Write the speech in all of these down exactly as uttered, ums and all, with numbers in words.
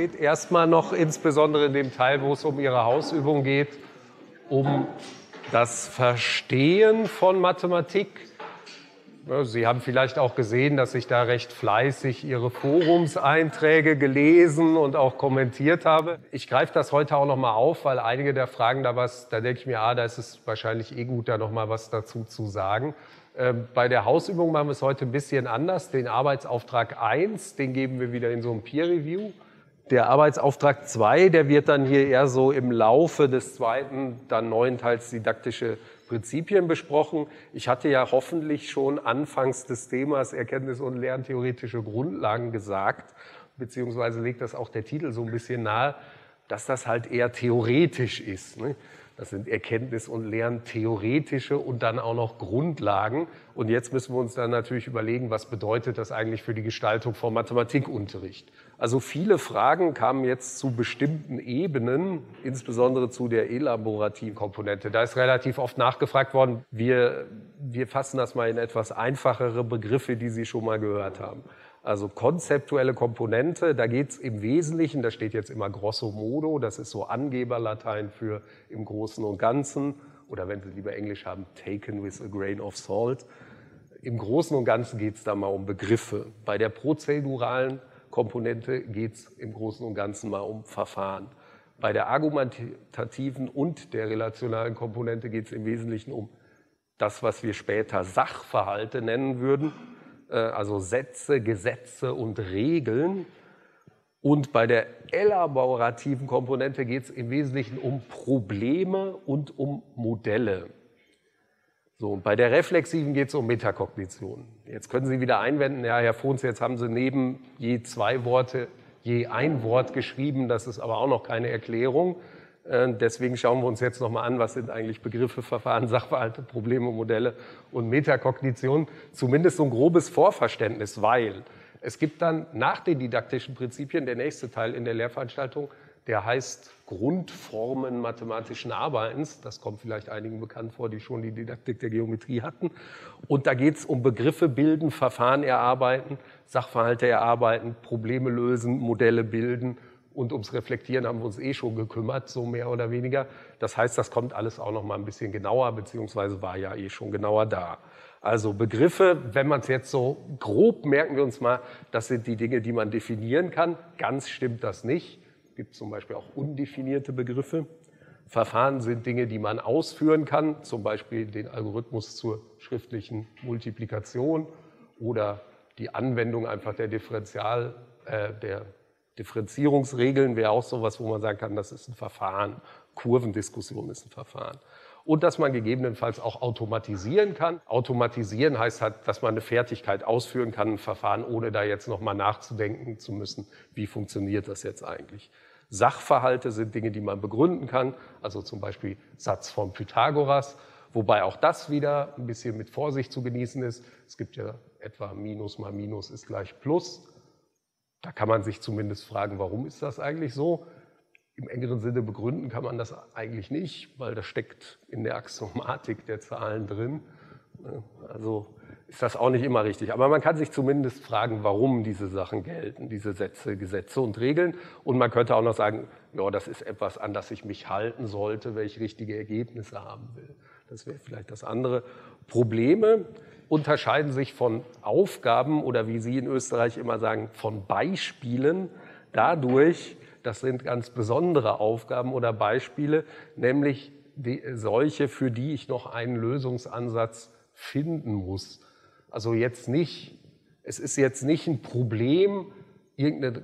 geht erstmal noch insbesondere in dem Teil, wo es um Ihre Hausübung geht, um das Verstehen von Mathematik. Sie haben vielleicht auch gesehen, dass ich da recht fleißig Ihre Forumseinträge gelesen und auch kommentiert habe. Ich greife das heute auch noch mal auf, weil einige der Fragen da was, da denke ich mir, ah, da ist es wahrscheinlich eh gut, da noch mal was dazu zu sagen. Ähm, bei der Hausübung machen wir es heute ein bisschen anders. Den Arbeitsauftrag eins, den geben wir wieder in so einem Peer-Review. Der Arbeitsauftrag zwei, der wird dann hier eher so im Laufe des zweiten, dann neunteils didaktische Prinzipien besprochen. Ich hatte ja hoffentlich schon anfangs des Themas Erkenntnis- und lerntheoretische Grundlagen gesagt, beziehungsweise legt das auch der Titel so ein bisschen nahe, dass das halt eher theoretisch ist. Ne? Das sind Erkenntnis- und lerntheoretische und dann auch noch Grundlagen. Und jetzt müssen wir uns dann natürlich überlegen, was bedeutet das eigentlich für die Gestaltung von Mathematikunterricht. Also viele Fragen kamen jetzt zu bestimmten Ebenen, insbesondere zu der elaborativen Komponente. Da ist relativ oft nachgefragt worden. Wir, wir fassen das mal in etwas einfachere Begriffe, die Sie schon mal gehört haben. Also konzeptuelle Komponente, da geht es im Wesentlichen, da steht jetzt immer grosso modo, das ist so Angeberlatein für im Großen und Ganzen, oder wenn Sie lieber Englisch haben, taken with a grain of salt. Im Großen und Ganzen geht es da mal um Begriffe. Bei der prozeduralen Komponente geht es im Großen und Ganzen mal um Verfahren. Bei der argumentativen und der relationalen Komponente geht es im Wesentlichen um das, was wir später Sachverhalte nennen würden, also Sätze, Gesetze und Regeln. Und bei der elaborativen Komponente geht es im Wesentlichen um Probleme und um Modelle. So, und bei der reflexiven geht es um Metakognition. Jetzt können Sie wieder einwenden, ja, Herr Fohns, jetzt haben Sie neben je zwei Worte je ein Wort geschrieben, das ist aber auch noch keine Erklärung. Deswegen schauen wir uns jetzt nochmal an, was sind eigentlich Begriffe, Verfahren, Sachverhalte, Probleme, Modelle und Metakognition. Zumindest so ein grobes Vorverständnis, weil es gibt dann nach den didaktischen Prinzipien, der nächste Teil in der Lehrveranstaltung, der heißt Grundformen mathematischen Arbeitens. Das kommt vielleicht einigen bekannt vor, die schon die Didaktik der Geometrie hatten. Und da geht es um Begriffe bilden, Verfahren erarbeiten, Sachverhalte erarbeiten, Probleme lösen, Modelle bilden. Und ums Reflektieren haben wir uns eh schon gekümmert, so mehr oder weniger. Das heißt, das kommt alles auch noch mal ein bisschen genauer, beziehungsweise war ja eh schon genauer da. Also Begriffe, wenn man es jetzt so grob, merken wir uns mal, das sind die Dinge, die man definieren kann. Ganz stimmt das nicht. Es gibt zum Beispiel auch undefinierte Begriffe. Verfahren sind Dinge, die man ausführen kann, zum Beispiel den Algorithmus zur schriftlichen Multiplikation oder die Anwendung einfach der Differential, äh, der Differenzierungsregeln wäre auch sowas, wo man sagen kann, das ist ein Verfahren. Kurvendiskussion ist ein Verfahren. Und dass man gegebenenfalls auch automatisieren kann. Automatisieren heißt halt, dass man eine Fertigkeit ausführen kann, ein Verfahren, ohne da jetzt nochmal nachzudenken zu müssen, wie funktioniert das jetzt eigentlich. Sachverhalte sind Dinge, die man begründen kann, also zum Beispiel Satz von Pythagoras, wobei auch das wieder ein bisschen mit Vorsicht zu genießen ist. Es gibt ja etwa Minus mal Minus ist gleich Plus. Da kann man sich zumindest fragen, warum ist das eigentlich so? Im engeren Sinne begründen kann man das eigentlich nicht, weil das steckt in der Axiomatik der Zahlen drin. Also ist das auch nicht immer richtig. Aber man kann sich zumindest fragen, warum diese Sachen gelten, diese Sätze, Gesetze und Regeln. Und man könnte auch noch sagen, ja, das ist etwas, an das ich mich halten sollte, wenn ich richtige Ergebnisse haben will. Das wäre vielleicht das andere. Probleme unterscheiden sich von Aufgaben oder wie Sie in Österreich immer sagen, von Beispielen dadurch, das sind ganz besondere Aufgaben oder Beispiele, nämlich die, solche, für die ich noch einen Lösungsansatz finden muss. Also jetzt nicht, es ist jetzt nicht ein Problem, irgendeine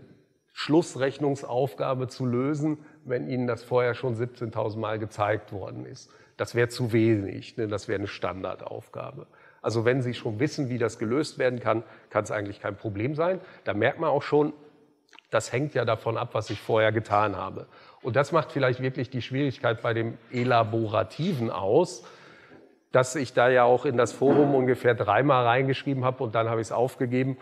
Schlussrechnungsaufgabe zu lösen, wenn Ihnen das vorher schon siebzehntausend Mal gezeigt worden ist. Das wäre zu wenig, ne? Das wäre eine Standardaufgabe. Also wenn Sie schon wissen, wie das gelöst werden kann, kann es eigentlich kein Problem sein. Da merkt man auch schon, das hängt ja davon ab, was ich vorher getan habe. Und das macht vielleicht wirklich die Schwierigkeit bei dem Elaborativen aus, dass ich da ja auch in das Forum ungefähr dreimal reingeschrieben habe und dann habe ich es aufgegeben,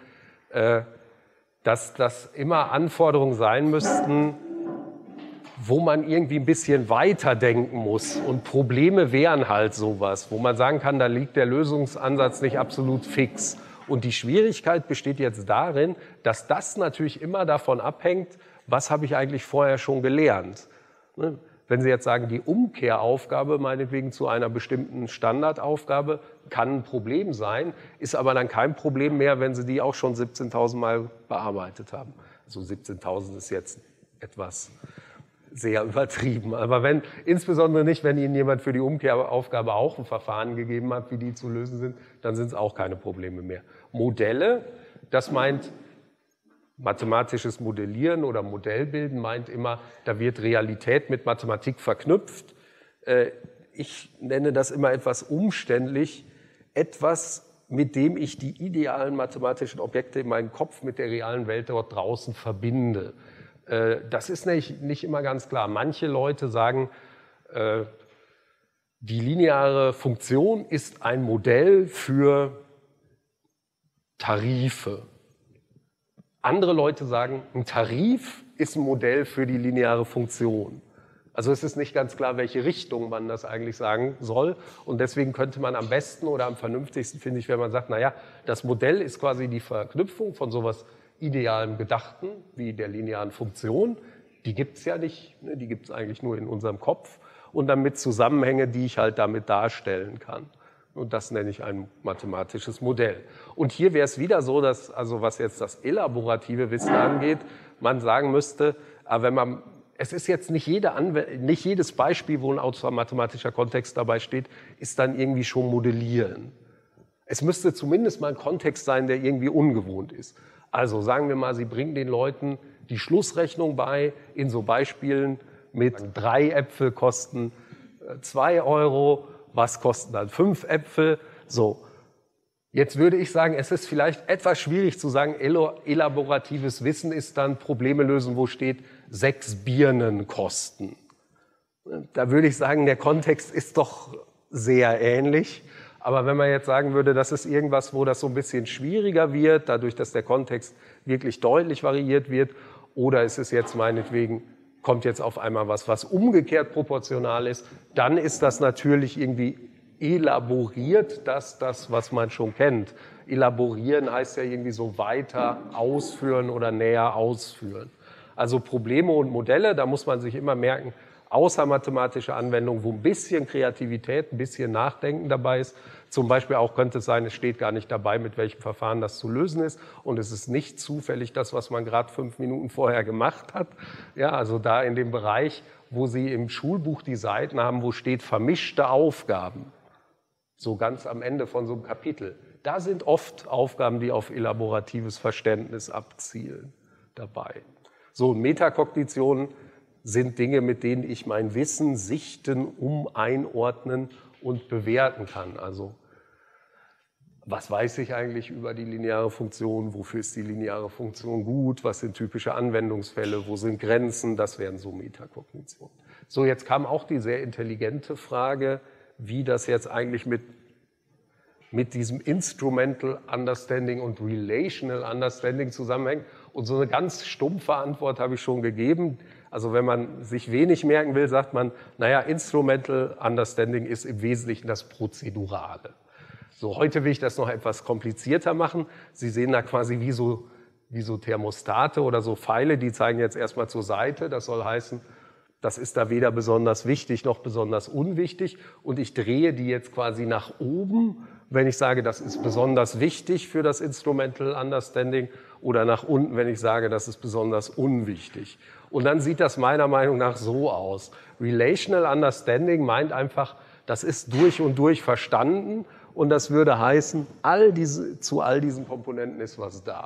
dass das immer Anforderungen sein müssten, wo man irgendwie ein bisschen weiterdenken muss. Und Probleme wären halt sowas, wo man sagen kann, da liegt der Lösungsansatz nicht absolut fix. Und die Schwierigkeit besteht jetzt darin, dass das natürlich immer davon abhängt, was habe ich eigentlich vorher schon gelernt? Ne? Wenn Sie jetzt sagen, die Umkehraufgabe meinetwegen zu einer bestimmten Standardaufgabe kann ein Problem sein, ist aber dann kein Problem mehr, wenn Sie die auch schon siebzehntausend Mal bearbeitet haben. Also siebzehntausend ist jetzt etwas sehr übertrieben. Aber wenn, insbesondere nicht, wenn Ihnen jemand für die Umkehraufgabe auch ein Verfahren gegeben hat, wie die zu lösen sind, dann sind es auch keine Probleme mehr. Modelle, das meint mathematisches Modellieren oder Modellbilden, meint immer, da wird Realität mit Mathematik verknüpft. Ich nenne das immer etwas umständlich, etwas, mit dem ich die idealen mathematischen Objekte in meinem Kopf mit der realen Welt dort draußen verbinde. Das ist nicht, nicht immer ganz klar. Manche Leute sagen, die lineare Funktion ist ein Modell für Tarife. Andere Leute sagen, ein Tarif ist ein Modell für die lineare Funktion. Also es ist nicht ganz klar, welche Richtung man das eigentlich sagen soll. Und deswegen könnte man am besten oder am vernünftigsten, finde ich, wenn man sagt, naja, das Modell ist quasi die Verknüpfung von sowas idealem Gedachten wie der linearen Funktion. Die gibt es ja nicht, die gibt es eigentlich nur in unserem Kopf. Und damit Zusammenhänge, die ich halt damit darstellen kann. Und das nenne ich ein mathematisches Modell. Und hier wäre es wieder so, dass, also was jetzt das elaborative Wissen angeht, man sagen müsste, aber wenn man, es ist jetzt nicht, jede Anw- nicht jedes Beispiel, wo ein außermathematischer Kontext dabei steht, ist dann irgendwie schon modellieren. Es müsste zumindest mal ein Kontext sein, der irgendwie ungewohnt ist. Also sagen wir mal, Sie bringen den Leuten die Schlussrechnung bei in so Beispielen mit drei Äpfel kosten zwei Euro, was kosten dann fünf Äpfel? So, jetzt würde ich sagen, es ist vielleicht etwas schwierig zu sagen, elaboratives Wissen ist dann Probleme lösen, wo steht, sechs Birnen kosten. Da würde ich sagen, der Kontext ist doch sehr ähnlich. Aber wenn man jetzt sagen würde, das ist irgendwas, wo das so ein bisschen schwieriger wird, dadurch, dass der Kontext wirklich deutlich variiert wird, oder ist es jetzt meinetwegen, kommt jetzt auf einmal was, was umgekehrt proportional ist, dann ist das natürlich irgendwie elaboriert, das, das, was man schon kennt. Elaborieren heißt ja irgendwie so weiter ausführen oder näher ausführen. Also Probleme und Modelle, da muss man sich immer merken, außer mathematische Anwendungen, wo ein bisschen Kreativität, ein bisschen Nachdenken dabei ist. Zum Beispiel auch könnte es sein, es steht gar nicht dabei, mit welchem Verfahren das zu lösen ist. Und es ist nicht zufällig das, was man gerade fünf Minuten vorher gemacht hat. Ja, also da in dem Bereich, wo Sie im Schulbuch die Seiten haben, wo steht vermischte Aufgaben. So ganz am Ende von so einem Kapitel. Da sind oft Aufgaben, die auf elaboratives Verständnis abzielen, dabei. So, Metakognitionen sind Dinge, mit denen ich mein Wissen sichten, um einordnen und bewerten kann. Also, was weiß ich eigentlich über die lineare Funktion? Wofür ist die lineare Funktion gut? Was sind typische Anwendungsfälle? Wo sind Grenzen? Das wären so Metakognitionen. So, jetzt kam auch die sehr intelligente Frage, wie das jetzt eigentlich mit, mit diesem Instrumental Understanding und Relational Understanding zusammenhängt. Und so eine ganz stumpfe Antwort habe ich schon gegeben. Also wenn man sich wenig merken will, sagt man, naja, Instrumental Understanding ist im Wesentlichen das Prozedurale. So, heute will ich das noch etwas komplizierter machen. Sie sehen da quasi wie so, wie so Thermostate oder so Pfeile, die zeigen jetzt erstmal zur Seite. Das soll heißen, das ist da weder besonders wichtig noch besonders unwichtig. Und ich drehe die jetzt quasi nach oben, wenn ich sage, das ist besonders wichtig für das Instrumental Understanding, oder nach unten, wenn ich sage, das ist besonders unwichtig. Und dann sieht das meiner Meinung nach so aus. Relational Understanding meint einfach, das ist durch und durch verstanden und das würde heißen, all diese, zu all diesen Komponenten ist was da.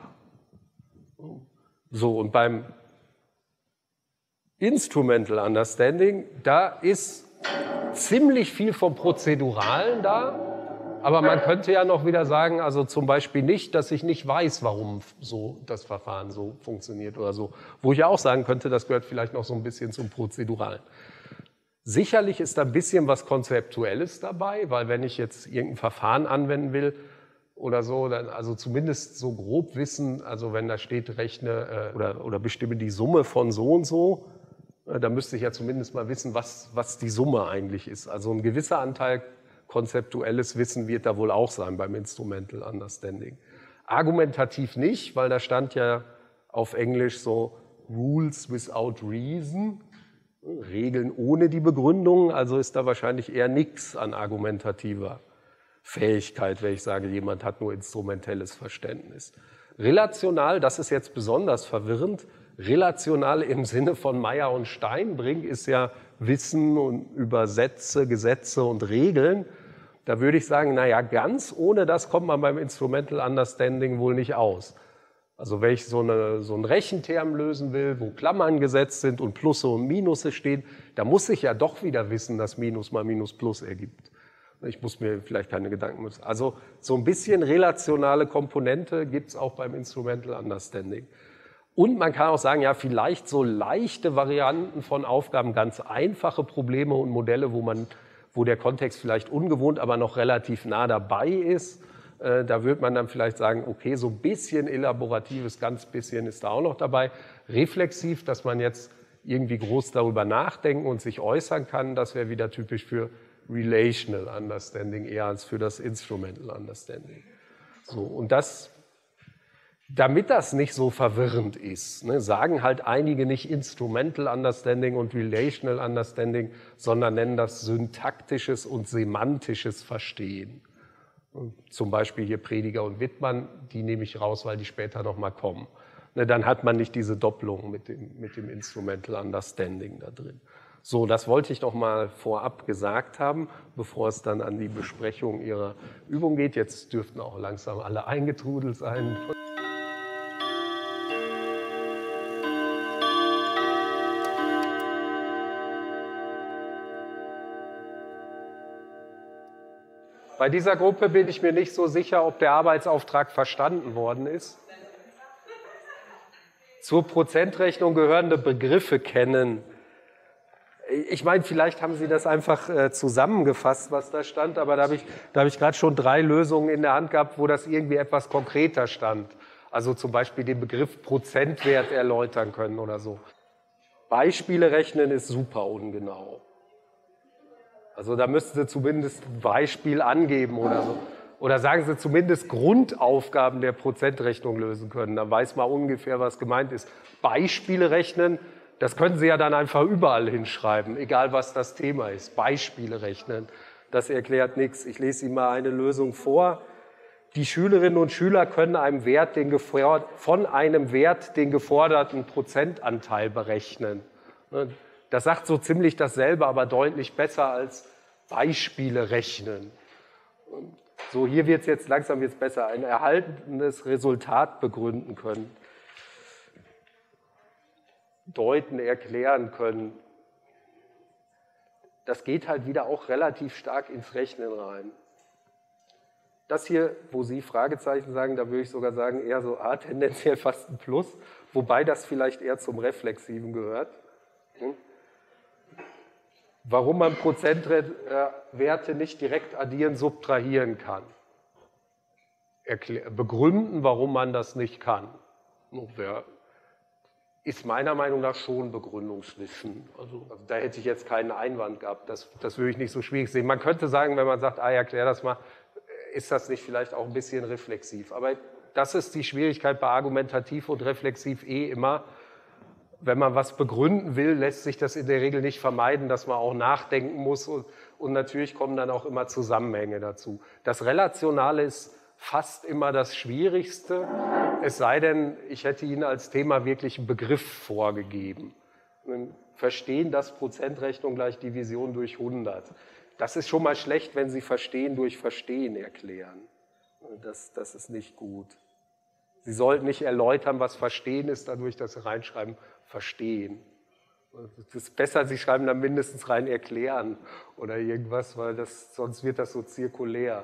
So, und beim Instrumental Understanding, da ist ziemlich viel vom Prozeduralen da, aber man könnte ja noch wieder sagen, also zum Beispiel nicht, dass ich nicht weiß, warum so das Verfahren so funktioniert oder so. Wo ich ja auch sagen könnte, das gehört vielleicht noch so ein bisschen zum Prozeduralen. Sicherlich ist da ein bisschen was Konzeptuelles dabei, weil wenn ich jetzt irgendein Verfahren anwenden will oder so, dann also zumindest so grob wissen, also wenn da steht, rechne äh, oder, oder bestimme die Summe von so und so, äh, da müsste ich ja zumindest mal wissen, was, was die Summe eigentlich ist. Also ein gewisser Anteil konzeptuelles Wissen wird da wohl auch sein beim Instrumental Understanding. Argumentativ nicht, weil da stand ja auf Englisch so Rules without reason, Regeln ohne die Begründung, also ist da wahrscheinlich eher nichts an argumentativer Fähigkeit, wenn ich sage, jemand hat nur instrumentelles Verständnis. Relational, das ist jetzt besonders verwirrend, relational im Sinne von Meyer und Steinbrink ist ja Wissen und über Sätze, Gesetze und Regeln. Da würde ich sagen, naja, ganz ohne das kommt man beim Instrumental Understanding wohl nicht aus. Also wenn ich so, eine, so einen Rechenterm lösen will, wo Klammern gesetzt sind und Plusse und Minusse stehen, da muss ich ja doch wieder wissen, dass Minus mal Minus Plus ergibt. Ich muss mir vielleicht keine Gedanken machen. Also so ein bisschen relationale Komponente gibt es auch beim Instrumental Understanding. Und man kann auch sagen, ja, vielleicht so leichte Varianten von Aufgaben, ganz einfache Probleme und Modelle, wo, man, wo der Kontext vielleicht ungewohnt, aber noch relativ nah dabei ist. Äh, da würde man dann vielleicht sagen, okay, so ein bisschen elaboratives, ganz bisschen ist da auch noch dabei. Reflexiv, dass man jetzt irgendwie groß darüber nachdenken und sich äußern kann, das wäre wieder typisch für Relational Understanding eher als für das Instrumental Understanding. So, und das, damit das nicht so verwirrend ist, ne, sagen halt einige nicht Instrumental Understanding und Relational Understanding, sondern nennen das syntaktisches und semantisches Verstehen. Zum Beispiel hier Prediger und Wittmann, die nehme ich raus, weil die später nochmal kommen. Ne, dann hat man nicht diese Doppelung mit dem, mit dem Instrumental Understanding da drin. So, das wollte ich noch mal vorab gesagt haben, bevor es dann an die Besprechung Ihrer Übung geht. Jetzt dürften auch langsam alle eingetrudelt sein. Bei dieser Gruppe bin ich mir nicht so sicher, ob der Arbeitsauftrag verstanden worden ist. Zur Prozentrechnung gehörende Begriffe kennen. Ich meine, vielleicht haben Sie das einfach äh, zusammengefasst, was da stand, aber da habe ich, da habe ich gerade schon drei Lösungen in der Hand gehabt, wo das irgendwie etwas konkreter stand. Also zum Beispiel den Begriff Prozentwert erläutern können oder so. Beispiele rechnen ist super ungenau. Also da müssten Sie zumindest ein Beispiel angeben oder so. Oder sagen Sie zumindest Grundaufgaben der Prozentrechnung lösen können. Dann weiß man ungefähr, was gemeint ist. Beispiele rechnen, das können Sie ja dann einfach überall hinschreiben, egal was das Thema ist. Beispiele rechnen, das erklärt nichts. Ich lese Ihnen mal eine Lösung vor. Die Schülerinnen und Schüler können einem Wert den von einem Wert den geforderten Prozentanteil berechnen. Das sagt so ziemlich dasselbe, aber deutlich besser als Beispiele rechnen. So, hier wird es jetzt langsam wird's besser. Ein erhaltenes Resultat begründen können. Deuten, erklären können. Das geht halt wieder auch relativ stark ins Rechnen rein. Das hier, wo Sie Fragezeichen sagen, da würde ich sogar sagen, eher so ah, tendenziell fast ein Plus, wobei das vielleicht eher zum Reflexiven gehört. Hm? Warum man Prozentwerte nicht direkt addieren, subtrahieren kann. Erklär, begründen, warum man das nicht kann. Ist meiner Meinung nach schon Begründungswissen. Also, also da hätte ich jetzt keinen Einwand gehabt. Das, das würde ich nicht so schwierig sehen. Man könnte sagen, wenn man sagt, ah, erklär das mal, ist das nicht vielleicht auch ein bisschen reflexiv. Aber das ist die Schwierigkeit bei argumentativ und reflexiv eh immer. Wenn man was begründen will, lässt sich das in der Regel nicht vermeiden, dass man auch nachdenken muss. Und, und natürlich kommen dann auch immer Zusammenhänge dazu. Das Relationale ist fast immer das Schwierigste, es sei denn, ich hätte Ihnen als Thema wirklich einen Begriff vorgegeben. Verstehen, dass Prozentrechnung gleich Division durch hundert. Das ist schon mal schlecht, wenn Sie Verstehen durch Verstehen erklären. Das, das ist nicht gut. Sie sollten nicht erläutern, was Verstehen ist, dadurch, dass Sie reinschreiben, Verstehen. Es ist besser, Sie schreiben dann mindestens rein erklären oder irgendwas, weil das, sonst wird das so zirkulär.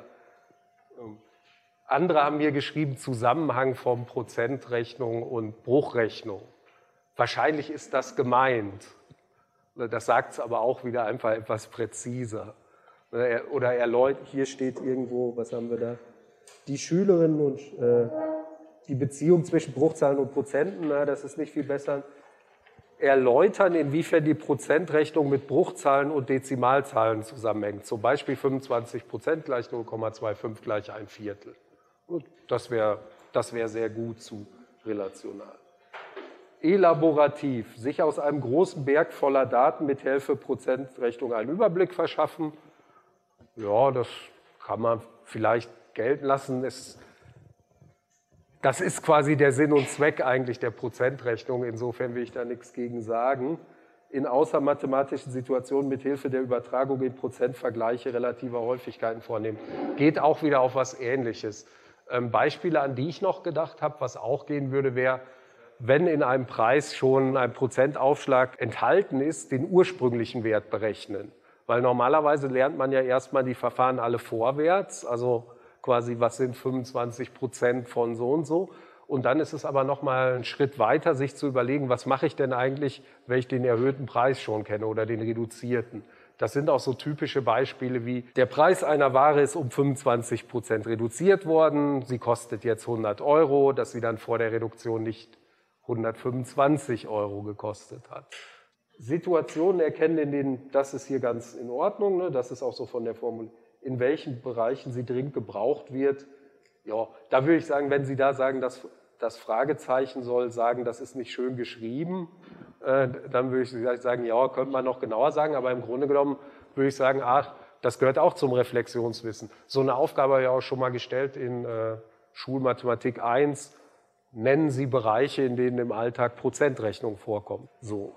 Andere haben mir geschrieben, Zusammenhang von Prozentrechnung und Bruchrechnung. Wahrscheinlich ist das gemeint. Das sagt es aber auch wieder einfach etwas präziser. Oder erläutert, hier steht irgendwo, was haben wir da? Die Schülerinnen und äh, die Beziehung zwischen Bruchzahlen und Prozenten, na, das ist nicht viel besser. Erläutern, inwiefern die Prozentrechnung mit Bruchzahlen und Dezimalzahlen zusammenhängt. Zum Beispiel fünfundzwanzig Prozent gleich null Komma fünfundzwanzig gleich ein Viertel. Das wäre das wär sehr gut zu relational. elaborativ, sich aus einem großen Berg voller Daten mit Hilfe Prozentrechnung einen Überblick verschaffen. Ja, das kann man vielleicht gelten lassen. Es, das ist quasi der Sinn und Zweck eigentlich der Prozentrechnung. Insofern will ich da nichts gegen sagen. In außermathematischen Situationen mit Hilfe der Übertragung in Prozentvergleiche relativer Häufigkeiten vornehmen. Geht auch wieder auf was Ähnliches. Ähm, Beispiele, an die ich noch gedacht habe, was auch gehen würde, wäre, wenn in einem Preis schon ein Prozentaufschlag enthalten ist, den ursprünglichen Wert berechnen. Weil normalerweise lernt man ja erstmal die Verfahren alle vorwärts, also quasi, was sind fünfundzwanzig Prozent von so und so. Und dann ist es aber noch mal ein Schritt weiter, sich zu überlegen, was mache ich denn eigentlich, wenn ich den erhöhten Preis schon kenne oder den reduzierten. Das sind auch so typische Beispiele wie, der Preis einer Ware ist um fünfundzwanzig Prozent reduziert worden, sie kostet jetzt hundert Euro, dass sie dann vor der Reduktion nicht hundertfünfundzwanzig Euro gekostet hat. Situationen erkennen, in denen, das ist hier ganz in Ordnung, ne? Das ist auch so von der Formel, in welchen Bereichen sie dringend gebraucht wird. Ja, da würde ich sagen, wenn Sie da sagen, dass das Fragezeichen soll sagen, das ist nicht schön geschrieben, äh, dann würde ich vielleicht sagen, ja, könnte man noch genauer sagen, aber im Grunde genommen würde ich sagen, ach, das gehört auch zum Reflexionswissen. So eine Aufgabe habe ich auch schon mal gestellt in äh, Schulmathematik eins, nennen Sie Bereiche, in denen im Alltag Prozentrechnung vorkommt. So.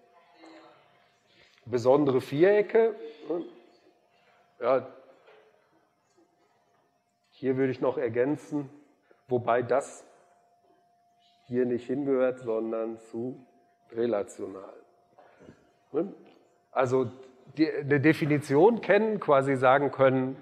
Besondere Vierecke, ja, hier würde ich noch ergänzen, wobei das hier nicht hingehört, sondern zu relational. Also die, eine Definition kennen, quasi sagen können,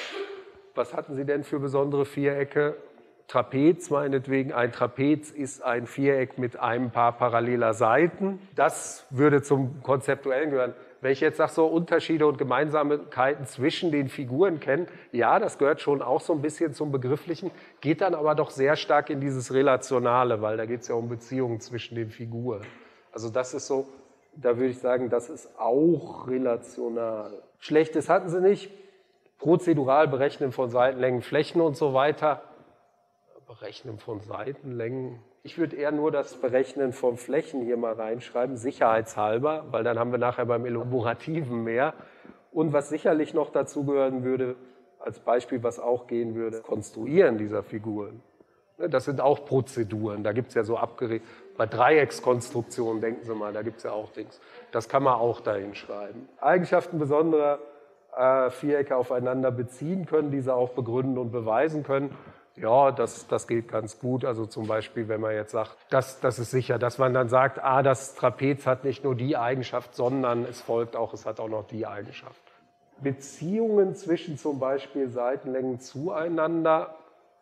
was hatten Sie denn für besondere Vierecke? Trapez meinetwegen, ein Trapez ist ein Viereck mit einem Paar paralleler Seiten. Das würde zum Konzeptuellen gehören. Wenn ich jetzt sage, so Unterschiede und Gemeinsamkeiten zwischen den Figuren kennen, ja, das gehört schon auch so ein bisschen zum Begrifflichen, geht dann aber doch sehr stark in dieses Relationale, weil da geht es ja um Beziehungen zwischen den Figuren. Also das ist so, da würde ich sagen, das ist auch relational. Schlechtes hatten sie nicht. Prozedural berechnen von Seitenlängen, Flächen und so weiter. Berechnen von Seitenlängen. Ich würde eher nur das Berechnen von Flächen hier mal reinschreiben, sicherheitshalber, weil dann haben wir nachher beim Elaborativen mehr. Und was sicherlich noch dazu gehören würde, als Beispiel, was auch gehen würde, Konstruieren dieser Figuren. Das sind auch Prozeduren, da gibt es ja so abgeregelt, bei Dreieckskonstruktionen, denken Sie mal, da gibt es ja auch Dings. Das kann man auch dahin schreiben. Eigenschaften besonderer äh, Vierecke aufeinander beziehen können, diese auch begründen und beweisen können. Ja, das, das geht ganz gut. Also zum Beispiel, wenn man jetzt sagt, das, das ist sicher, dass man dann sagt, ah, das Trapez hat nicht nur die Eigenschaft, sondern es folgt auch, es hat auch noch die Eigenschaft. Beziehungen zwischen zum Beispiel Seitenlängen zueinander,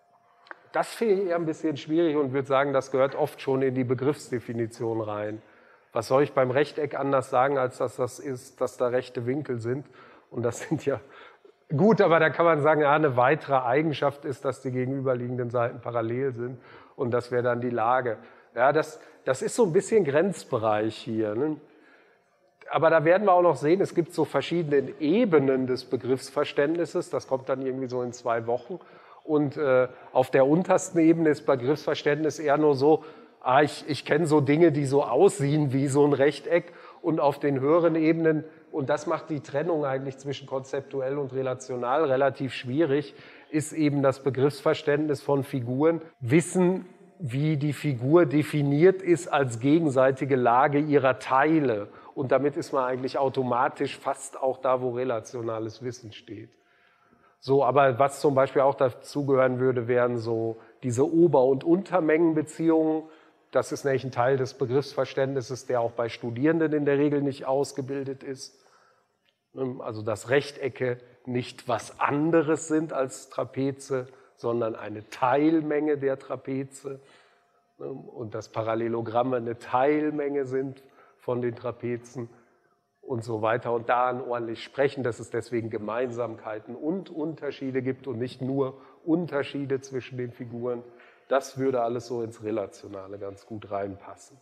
das finde ich eher ein bisschen schwierig und würde sagen, das gehört oft schon in die Begriffsdefinition rein. Was soll ich beim Rechteck anders sagen, als dass das ist, dass da rechte Winkel sind? Und das sind ja gut, aber da kann man sagen, ja, eine weitere Eigenschaft ist, dass die gegenüberliegenden Seiten parallel sind und das wäre dann die Lage. Ja, das, das ist so ein bisschen Grenzbereich hier. Ne? Aber da werden wir auch noch sehen, es gibt so verschiedene Ebenen des Begriffsverständnisses, das kommt dann irgendwie so in zwei Wochen. Und äh, auf der untersten Ebene ist Begriffsverständnis eher nur so, ah, ich, ich kenne so Dinge, die so aussehen wie so ein Rechteck und auf den höheren Ebenen, und das macht die Trennung eigentlich zwischen konzeptuell und relational relativ schwierig, ist eben das Begriffsverständnis von Figuren, wissen, wie die Figur definiert ist als gegenseitige Lage ihrer Teile. Und damit ist man eigentlich automatisch fast auch da, wo relationales Wissen steht. So, aber was zum Beispiel auch dazugehören würde, wären so diese Ober- und Untermengenbeziehungen. Das ist nämlich ein Teil des Begriffsverständnisses, der auch bei Studierenden in der Regel nicht ausgebildet ist. Also dass Rechtecke nicht was anderes sind als Trapeze, sondern eine Teilmenge der Trapeze. Und dass Parallelogramme eine Teilmenge sind von den Trapezen und so weiter. Und daran ordentlich sprechen, dass es deswegen Gemeinsamkeiten und Unterschiede gibt und nicht nur Unterschiede zwischen den Figuren. Das würde alles so ins Relationale ganz gut reinpassen.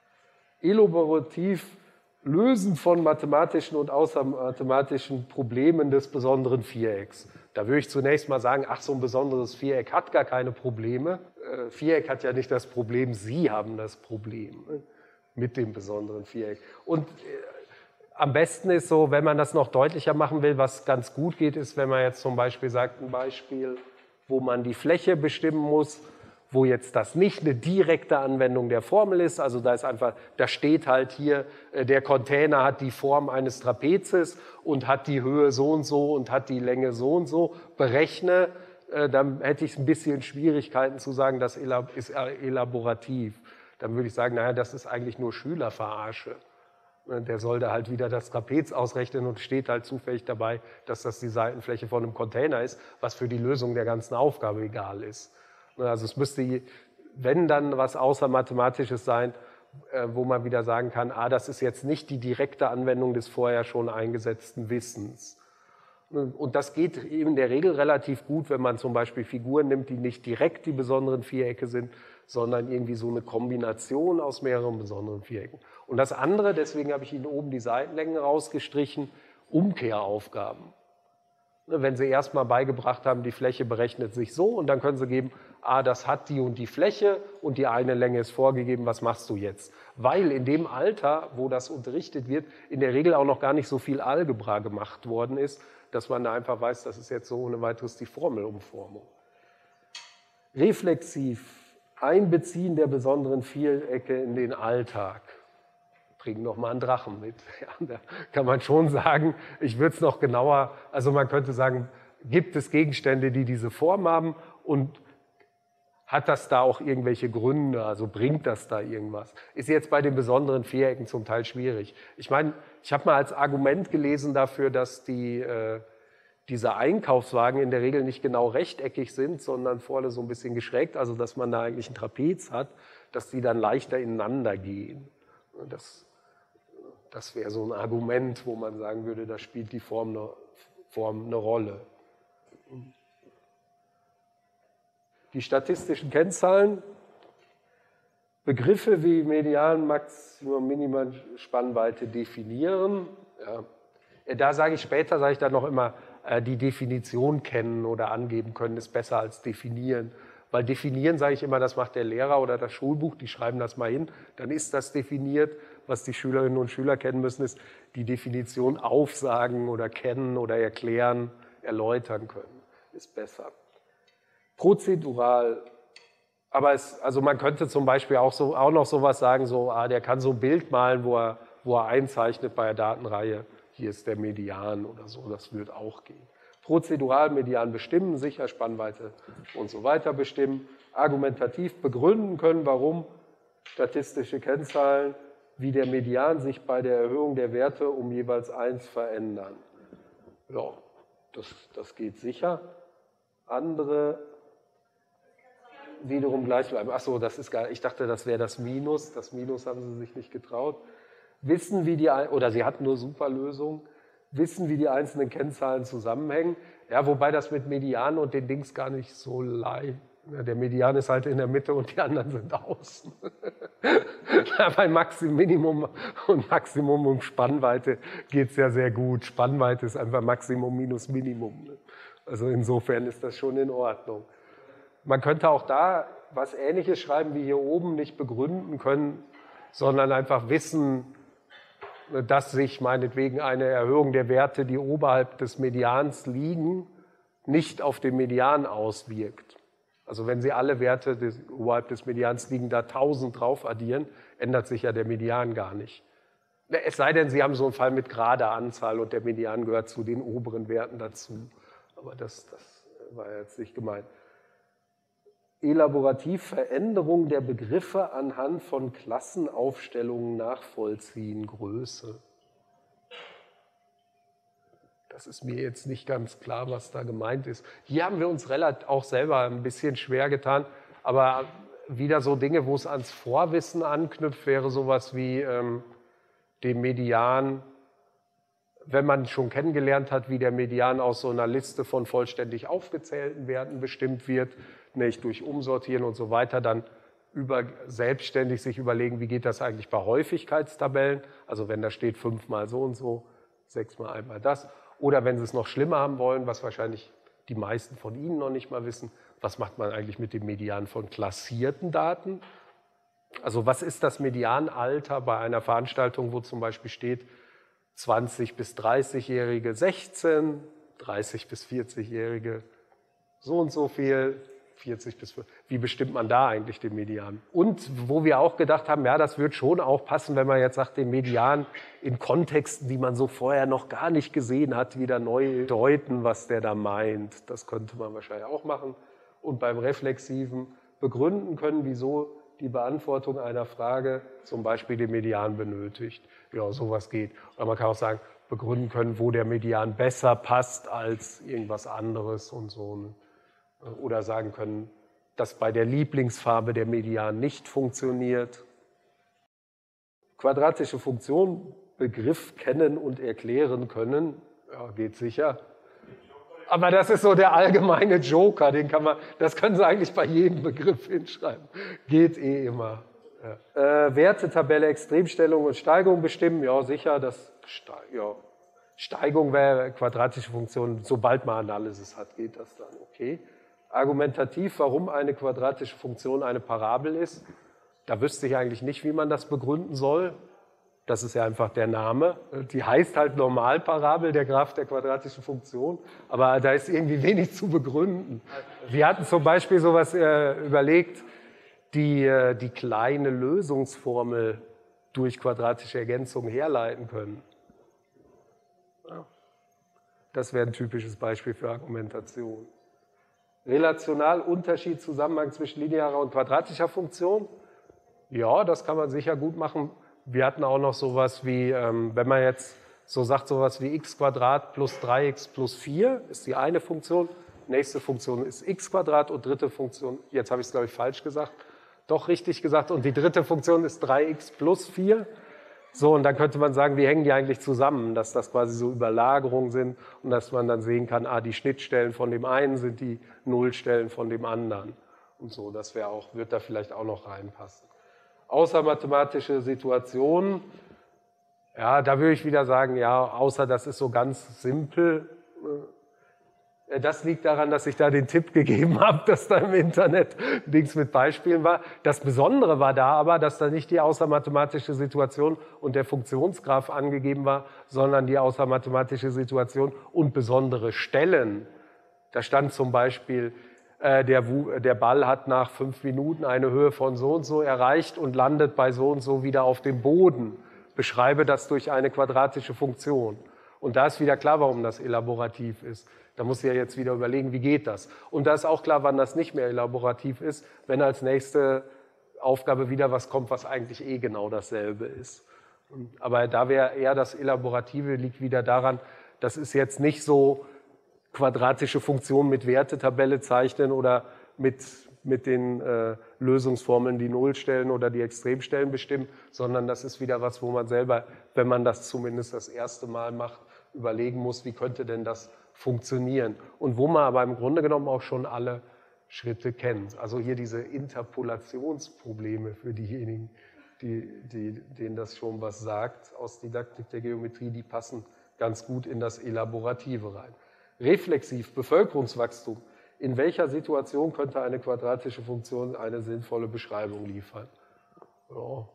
Elaborativ Lösen von mathematischen und außermathematischen Problemen des besonderen Vierecks. Da würde ich zunächst mal sagen, ach, so ein besonderes Viereck hat gar keine Probleme. Viereck hat ja nicht das Problem, Sie haben das Problem. mit dem besonderen Viereck. Und äh, am besten ist so, wenn man das noch deutlicher machen will, was ganz gut geht, ist, wenn man jetzt zum Beispiel sagt, ein Beispiel, wo man die Fläche bestimmen muss, wo jetzt das nicht eine direkte Anwendung der Formel ist, also da ist einfach, da steht halt hier, der Container hat die Form eines Trapezes und hat die Höhe so und so und hat die Länge so und so, berechne, dann hätte ich ein bisschen Schwierigkeiten zu sagen, das ist elaborativ. Dann würde ich sagen, naja, das ist eigentlich nur Schülerverarsche. Der soll da halt wieder das Trapez ausrechnen und steht halt zufällig dabei, dass das die Seitenfläche von einem Container ist, was für die Lösung der ganzen Aufgabe egal ist. Also es müsste, wenn dann was Außermathematisches sein, wo man wieder sagen kann, ah, das ist jetzt nicht die direkte Anwendung des vorher schon eingesetzten Wissens. Und das geht in der Regel relativ gut, wenn man zum Beispiel Figuren nimmt, die nicht direkt die besonderen Vierecke sind, sondern irgendwie so eine Kombination aus mehreren besonderen Vierecken. Und das andere, deswegen habe ich Ihnen oben die Seitenlängen rausgestrichen, Umkehraufgaben. Wenn Sie erstmal beigebracht haben, die Fläche berechnet sich so und dann können Sie geben, ah, das hat die und die Fläche und die eine Länge ist vorgegeben, was machst du jetzt? Weil in dem Alter, wo das unterrichtet wird, in der Regel auch noch gar nicht so viel Algebra gemacht worden ist, dass man da einfach weiß, das ist jetzt so ohne weiteres die Formelumformung. Reflexiv, Einbeziehen der besonderen Vierecke in den Alltag. Bringen nochmal einen Drachen mit. Ja, da kann man schon sagen, ich würde es noch genauer, also man könnte sagen, gibt es Gegenstände, die diese Form haben und hat das da auch irgendwelche Gründe, also bringt das da irgendwas? Ist jetzt bei den besonderen Vierecken zum Teil schwierig. Ich meine, ich habe mal als Argument gelesen dafür, dass die, äh, diese Einkaufswagen in der Regel nicht genau rechteckig sind, sondern vorne so ein bisschen geschrägt, also dass man da eigentlich ein Trapez hat, dass die dann leichter ineinander gehen. Das, das wäre so ein Argument, wo man sagen würde, da spielt die Form eine, Form eine Rolle. Die statistischen Kennzahlen, Begriffe wie Median, Maximum, Minimum, Spannweite definieren. Ja. Da sage ich später, sage ich dann noch immer, die Definition kennen oder angeben können, ist besser als definieren. Weil definieren, sage ich immer, das macht der Lehrer oder das Schulbuch, die schreiben das mal hin, dann ist das definiert. Was die Schülerinnen und Schüler kennen müssen, ist die Definition aufsagen oder kennen oder erklären, erläutern können. Ist besser. Prozedural, aber es, also man könnte zum Beispiel auch, so, auch noch sowas sagen, so, ah, der kann so ein Bild malen, wo er, wo er einzeichnet bei der Datenreihe, hier ist der Median oder so, das würde auch gehen. Prozedural, Median bestimmen, sicher, Spannweite und so weiter bestimmen, argumentativ begründen können, warum statistische Kennzahlen wie der Median sich bei der Erhöhung der Werte um jeweils eins verändern. Ja, das, das geht sicher. Andere wiederum gleich bleiben. Achso, das ist gar, ich dachte, das wäre das Minus. Das Minus haben Sie sich nicht getraut. Wissen, wie die, oder Sie hatten nur Superlösungen, wissen, wie die einzelnen Kennzahlen zusammenhängen. Ja, wobei das mit Median und den Dings gar nicht so leicht. Ja, der Median ist halt in der Mitte und die anderen sind außen. Bei Maximum, Minimum und Maximum und Spannweite geht es ja sehr gut. Spannweite ist einfach Maximum minus Minimum. Also insofern ist das schon in Ordnung. Man könnte auch da was Ähnliches schreiben wie hier oben, nicht begründen können, sondern einfach wissen, dass sich meinetwegen eine Erhöhung der Werte, die oberhalb des Medians liegen, nicht auf den Median auswirkt. Also wenn Sie alle Werte, die oberhalb des Medians liegen, da tausend drauf addieren, ändert sich ja der Median gar nicht. Es sei denn, Sie haben so einen Fall mit gerader Anzahl und der Median gehört zu den oberen Werten dazu. Aber das, das war jetzt nicht gemeint. Elaborativ Veränderung der Begriffe anhand von Klassenaufstellungen nachvollziehen, Größe. Das ist mir jetzt nicht ganz klar, was da gemeint ist. Hier haben wir uns relativ auch selber ein bisschen schwer getan, aber wieder so Dinge, wo es ans Vorwissen anknüpft, wäre sowas wie ähm, dem Median, wenn man schon kennengelernt hat, wie der Median aus so einer Liste von vollständig aufgezählten Werten bestimmt wird, nicht durch Umsortieren und so weiter, dann über, selbstständig sich überlegen, wie geht das eigentlich bei Häufigkeitstabellen, also wenn da steht fünfmal so und so, sechsmal einmal das, oder wenn Sie es noch schlimmer haben wollen, was wahrscheinlich die meisten von Ihnen noch nicht mal wissen, was macht man eigentlich mit dem Median von klassierten Daten? Also was ist das Medianalter bei einer Veranstaltung, wo zum Beispiel steht zwanzig- bis dreißigjährige sechzehn, dreißig- bis vierzigjährige so und so viel, vierzig bis fünfzig. Wie bestimmt man da eigentlich den Median? Und wo wir auch gedacht haben, ja, das wird schon auch passen, wenn man jetzt sagt, den Median in Kontexten, die man so vorher noch gar nicht gesehen hat, wieder neu deuten, was der da meint. Das könnte man wahrscheinlich auch machen. Und beim Reflexiven begründen können, wieso die Beantwortung einer Frage zum Beispiel den Median benötigt. Ja, sowas geht. Oder man kann auch sagen, begründen können, wo der Median besser passt als irgendwas anderes und so. Oder sagen können, dass bei der Lieblingsfarbe der Median nicht funktioniert. Quadratische Funktion, Begriff kennen und erklären können, ja, geht sicher. Aber das ist so der allgemeine Joker, den kann man, das können Sie eigentlich bei jedem Begriff hinschreiben. Geht eh immer. Ja. Äh, Wertetabelle, Extremstellung und Steigung bestimmen, ja sicher, das ja. Steigung wäre quadratische Funktion, sobald man Analysis hat, geht das dann, okay. Argumentativ, warum eine quadratische Funktion eine Parabel ist, da wüsste ich eigentlich nicht, wie man das begründen soll. Das ist ja einfach der Name. Die heißt halt Normalparabel, der Graph der quadratischen Funktion, aber da ist irgendwie wenig zu begründen. Wir hatten zum Beispiel sowas äh, überlegt, die, äh, die kleine Lösungsformel durch quadratische Ergänzung herleiten können. Ja. Das wäre ein typisches Beispiel für Argumentation. Relational Unterschied, Zusammenhang zwischen linearer und quadratischer Funktion. Ja, das kann man sicher gut machen. Wir hatten auch noch sowas wie, ähm, wenn man jetzt so sagt, sowas wie x Quadrat plus drei x plus vier ist die eine Funktion. Nächste Funktion ist x Quadrat und dritte Funktion, jetzt habe ich es glaube ich falsch gesagt, doch richtig gesagt, und die dritte Funktion ist drei x plus vier. So, und dann könnte man sagen, wie hängen die eigentlich zusammen, dass das quasi so Überlagerungen sind und dass man dann sehen kann, ah, die Schnittstellen von dem einen sind die Nullstellen von dem anderen. Und so, das wäre auch, wird da vielleicht auch noch reinpassen. Außermathematische Situationen, ja, da würde ich wieder sagen, ja, außer das ist so ganz simpel. Das liegt daran, dass ich da den Tipp gegeben habe, dass da im Internet nichts mit Beispielen war. Das Besondere war da aber, dass da nicht die außermathematische Situation und der Funktionsgraph angegeben war, sondern die außermathematische Situation und besondere Stellen. Da stand zum Beispiel, äh, der, der Ball hat nach fünf Minuten eine Höhe von so und so erreicht und landet bei so und so wieder auf dem Boden. Beschreibe das durch eine quadratische Funktion. Und da ist wieder klar, warum das elaborativ ist. Da muss ich ja jetzt wieder überlegen, wie geht das? Und da ist auch klar, wann das nicht mehr elaborativ ist, wenn als nächste Aufgabe wieder was kommt, was eigentlich eh genau dasselbe ist. Aber da wäre eher das Elaborative, liegt wieder daran, das ist jetzt nicht so quadratische Funktionen mit Wertetabelle zeichnen oder mit, mit den äh, Lösungsformeln die Nullstellen oder die Extremstellen bestimmen, sondern das ist wieder was, wo man selber, wenn man das zumindest das erste Mal macht, überlegen muss, wie könnte denn das funktionieren. Und wo man aber im Grunde genommen auch schon alle Schritte kennt. Also hier diese Interpolationsprobleme für diejenigen, die, die, denen das schon was sagt aus Didaktik der Geometrie, die passen ganz gut in das Elaborative rein. Reflexiv, Bevölkerungswachstum. In welcher Situation könnte eine quadratische Funktion eine sinnvolle Beschreibung liefern? Ja,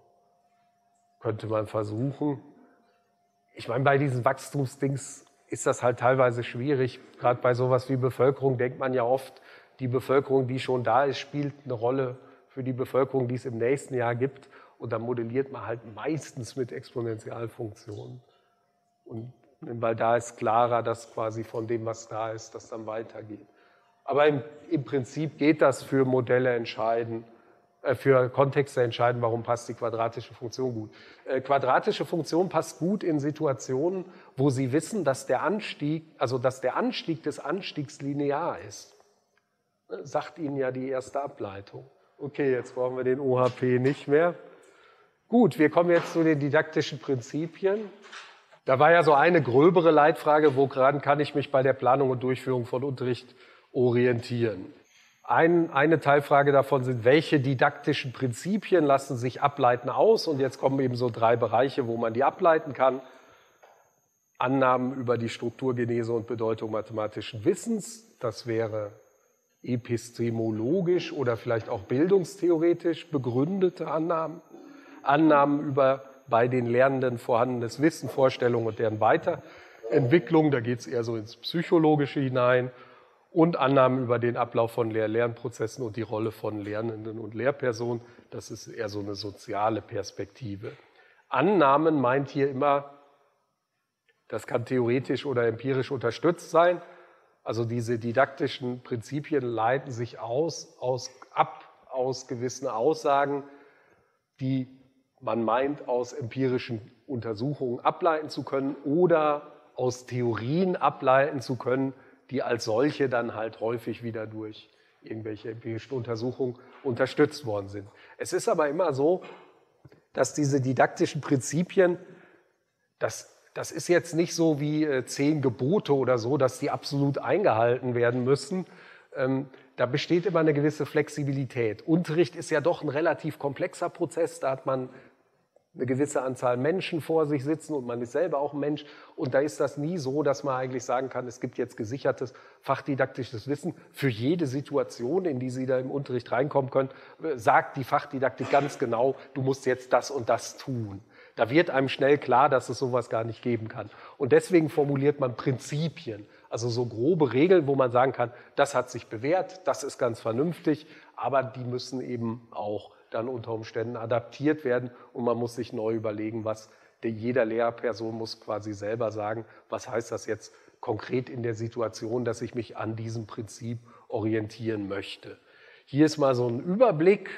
könnte man versuchen. Ich meine, bei diesen Wachstumsdings ist das halt teilweise schwierig. Gerade bei sowas wie Bevölkerung denkt man ja oft, die Bevölkerung, die schon da ist, spielt eine Rolle für die Bevölkerung, die es im nächsten Jahr gibt. Und dann modelliert man halt meistens mit Exponentialfunktionen. Und weil da ist klarer, dass quasi von dem, was da ist, das dann weitergeht. Aber im, im Prinzip geht das für Modelle entscheiden, äh, für Kontexte entscheiden, warum passt die quadratische Funktion gut. Äh, quadratische Funktion passt gut in Situationen, wo Sie wissen, dass der Anstieg, also dass der Anstieg des Anstiegs linear ist. Sagt Ihnen ja die erste Ableitung. Okay, jetzt brauchen wir den O H P nicht mehr. Gut, wir kommen jetzt zu den didaktischen Prinzipien. Da war ja so eine gröbere Leitfrage, woran kann ich mich bei der Planung und Durchführung von Unterricht orientieren? Ein, eine Teilfrage davon sind, welche didaktischen Prinzipien lassen sich ableiten aus? Und jetzt kommen eben so drei Bereiche, wo man die ableiten kann. Annahmen über die Strukturgenese und Bedeutung mathematischen Wissens, das wäre epistemologisch oder vielleicht auch bildungstheoretisch begründete Annahmen, Annahmen über bei den Lernenden vorhandenes Wissen, Vorstellungen und deren Weiterentwicklung, da geht es eher so ins Psychologische hinein, und Annahmen über den Ablauf von Lehr-Lernprozessen und die Rolle von Lernenden und Lehrpersonen, das ist eher so eine soziale Perspektive. Annahmen meint hier immer, das kann theoretisch oder empirisch unterstützt sein. Also diese didaktischen Prinzipien leiten sich aus, aus, ab aus gewissen Aussagen, die man meint, aus empirischen Untersuchungen ableiten zu können oder aus Theorien ableiten zu können, die als solche dann halt häufig wieder durch irgendwelche empirischen Untersuchungen unterstützt worden sind. Es ist aber immer so, dass diese didaktischen Prinzipien, das Das ist jetzt nicht so wie äh, zehn Gebote oder so, dass die absolut eingehalten werden müssen. Ähm, da besteht immer eine gewisse Flexibilität. Unterricht ist ja doch ein relativ komplexer Prozess. Da hat man eine gewisse Anzahl Menschen vor sich sitzen und man ist selber auch ein Mensch. Und da ist das nie so, dass man eigentlich sagen kann, es gibt jetzt gesichertes fachdidaktisches Wissen für jede Situation, in die Sie da im Unterricht reinkommen können. Sagt die Fachdidaktik ganz genau, du musst jetzt das und das tun. Da wird einem schnell klar, dass es sowas gar nicht geben kann. Und deswegen formuliert man Prinzipien, also so grobe Regeln, wo man sagen kann, das hat sich bewährt, das ist ganz vernünftig, aber die müssen eben auch dann unter Umständen adaptiert werden und man muss sich neu überlegen, was der, jeder Lehrperson muss quasi selber sagen, was heißt das jetzt konkret in der Situation, dass ich mich an diesem Prinzip orientieren möchte. Hier ist mal so ein Überblick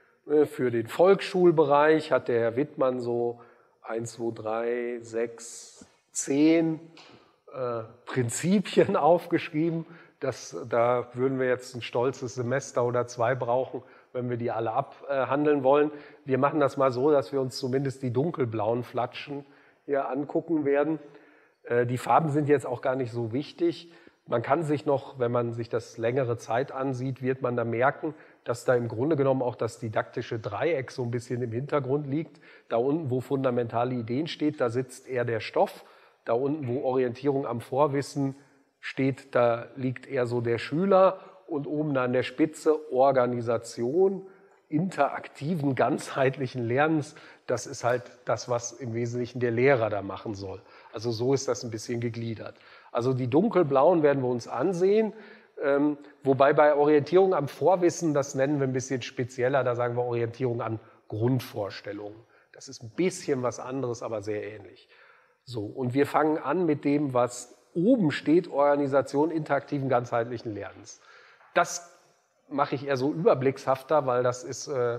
für den Volksschulbereich, hat der Herr Wittmann so eins, zwei, drei, sechs, zehn äh, Prinzipien aufgeschrieben. Das, da würden wir jetzt ein stolzes Semester oder zwei brauchen, wenn wir die alle abhandeln wollen. Wir machen das mal so, dass wir uns zumindest die dunkelblauen Flatschen hier angucken werden. Äh, die Farben sind jetzt auch gar nicht so wichtig. Man kann sich noch, wenn man sich das längere Zeit ansieht, wird man da merken, dass da im Grunde genommen auch das didaktische Dreieck so ein bisschen im Hintergrund liegt. Da unten, wo fundamentale Ideen steht, da sitzt eher der Stoff. Da unten, wo Orientierung am Vorwissen steht, da liegt eher so der Schüler. Und oben an der Spitze Organisation interaktiven, ganzheitlichen Lernens. Das ist halt das, was im Wesentlichen der Lehrer da machen soll. Also so ist das ein bisschen gegliedert. Also die dunkelblauen werden wir uns ansehen. Ähm, wobei bei Orientierung am Vorwissen, das nennen wir ein bisschen spezieller, da sagen wir Orientierung an Grundvorstellungen. Das ist ein bisschen was anderes, aber sehr ähnlich. So, und wir fangen an mit dem, was oben steht, Organisation interaktiven ganzheitlichen Lernens. Das mache ich eher so überblickshafter, weil das ist äh,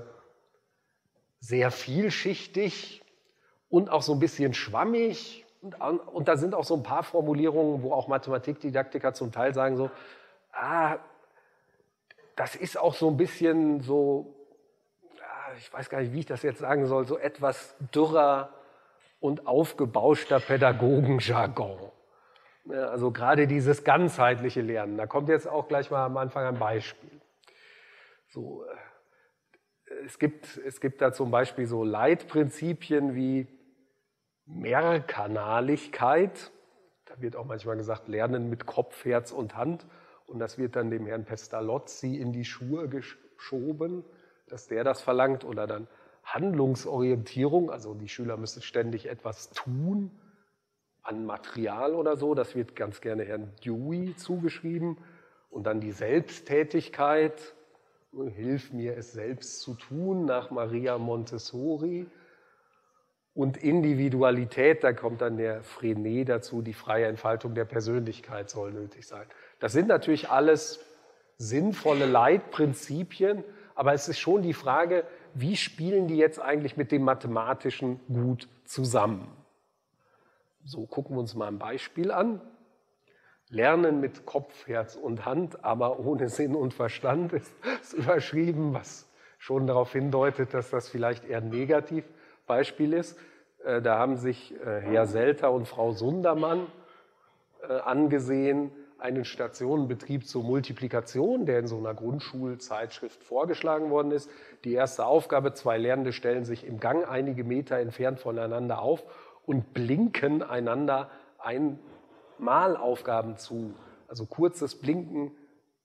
sehr vielschichtig und auch so ein bisschen schwammig. Und, und da sind auch so ein paar Formulierungen, wo auch Mathematikdidaktiker zum Teil sagen so, ah, das ist auch so ein bisschen so, ich weiß gar nicht, wie ich das jetzt sagen soll, so etwas dürrer und aufgebauschter Pädagogenjargon. Also gerade dieses ganzheitliche Lernen. Da kommt jetzt auch gleich mal am Anfang ein Beispiel. So, es gibt, es gibt da zum Beispiel so Leitprinzipien wie Mehrkanaligkeit. Da wird auch manchmal gesagt, Lernen mit Kopf, Herz und Hand. Und das wird dann dem Herrn Pestalozzi in die Schuhe geschoben, dass der das verlangt. Oder dann Handlungsorientierung, also die Schüler müssen ständig etwas tun an Material oder so. Das wird ganz gerne Herrn Dewey zugeschrieben. Und dann die Selbsttätigkeit, hilf mir es selbst zu tun, nach Maria Montessori. Und Individualität, da kommt dann der Frenet dazu, die freie Entfaltung der Persönlichkeit soll nötig sein. Das sind natürlich alles sinnvolle Leitprinzipien, aber es ist schon die Frage, wie spielen die jetzt eigentlich mit dem Mathematischen gut zusammen? So, gucken wir uns mal ein Beispiel an. Lernen mit Kopf, Herz und Hand, aber ohne Sinn und Verstand ist, ist überschrieben, was schon darauf hindeutet, dass das vielleicht eher ein Negativbeispiel ist. Äh, da haben sich äh, Herr Selter und Frau Sundermann äh, angesehen, einen Stationenbetrieb zur Multiplikation, der in so einer Grundschulzeitschrift vorgeschlagen worden ist. Die erste Aufgabe, zwei Lernende stellen sich im Gang einige Meter entfernt voneinander auf und blinken einander einmal Aufgaben zu. Also kurzes Blinken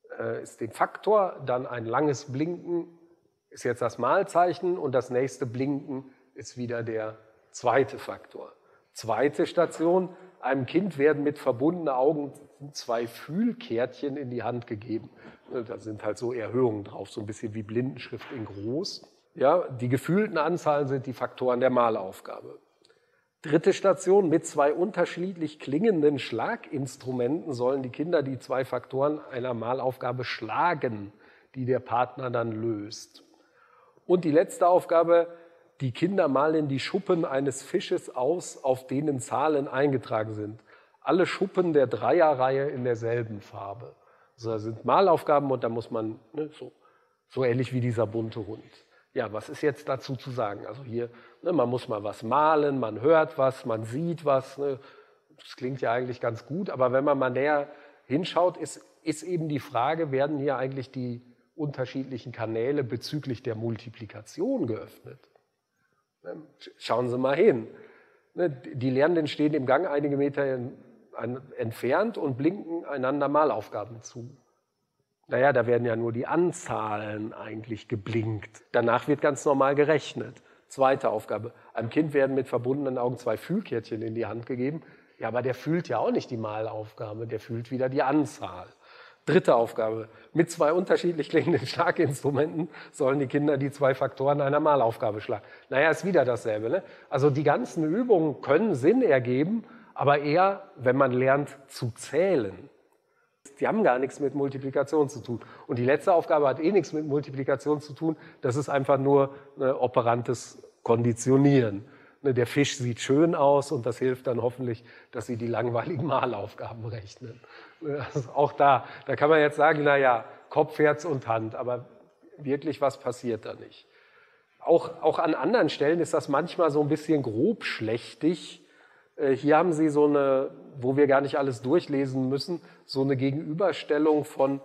äh, ist den Faktor, dann ein langes Blinken ist jetzt das Malzeichen und das nächste Blinken ist wieder der zweite Faktor. Zweite Station, einem Kind werden mit verbundenen Augen zwei Fühlkärtchen in die Hand gegeben. Da sind halt so Erhöhungen drauf, so ein bisschen wie Blindenschrift in groß. Ja, die gefühlten Anzahlen sind die Faktoren der Malaufgabe. Dritte Station, mit zwei unterschiedlich klingenden Schlaginstrumenten sollen die Kinder die zwei Faktoren einer Malaufgabe schlagen, die der Partner dann löst. Und die letzte Aufgabe, die Kinder malen die Schuppen eines Fisches aus, auf denen Zahlen eingetragen sind. Alle Schuppen der Dreierreihe in derselben Farbe. Also das sind Malaufgaben und da muss man, ne, so, so ähnlich wie dieser bunte Hund. Ja, was ist jetzt dazu zu sagen? Also hier, ne, man muss mal was malen, man hört was, man sieht was. Ne. Das klingt ja eigentlich ganz gut, aber wenn man mal näher hinschaut, ist, ist eben die Frage, werden hier eigentlich die unterschiedlichen Kanäle bezüglich der Multiplikation geöffnet? Schauen Sie mal hin. Die Lernenden stehen im Gang einige Meter entfernt und blinken einander Malaufgaben zu. Naja, da werden ja nur die Anzahlen eigentlich geblinkt. Danach wird ganz normal gerechnet. Zweite Aufgabe. Einem Kind werden mit verbundenen Augen zwei Fühlkärtchen in die Hand gegeben. Ja, aber der fühlt ja auch nicht die Malaufgabe, der fühlt wieder die Anzahl. Dritte Aufgabe. Mit zwei unterschiedlich klingenden Schlaginstrumenten sollen die Kinder die zwei Faktoren einer Malaufgabe schlagen. Naja, ist wieder dasselbe. Ne? Also die ganzen Übungen können Sinn ergeben, aber eher, wenn man lernt zu zählen. Die haben gar nichts mit Multiplikation zu tun. Und die letzte Aufgabe hat eh nichts mit Multiplikation zu tun. Das ist einfach nur ein operantes Konditionieren. Der Fisch sieht schön aus und das hilft dann hoffentlich, dass Sie die langweiligen Malaufgaben rechnen. Also auch da, da kann man jetzt sagen, naja, Kopf, Herz und Hand, aber wirklich was passiert da nicht. Auch, auch an anderen Stellen ist das manchmal so ein bisschen grobschlächtig. Hier haben Sie so eine, wo wir gar nicht alles durchlesen müssen, so eine Gegenüberstellung von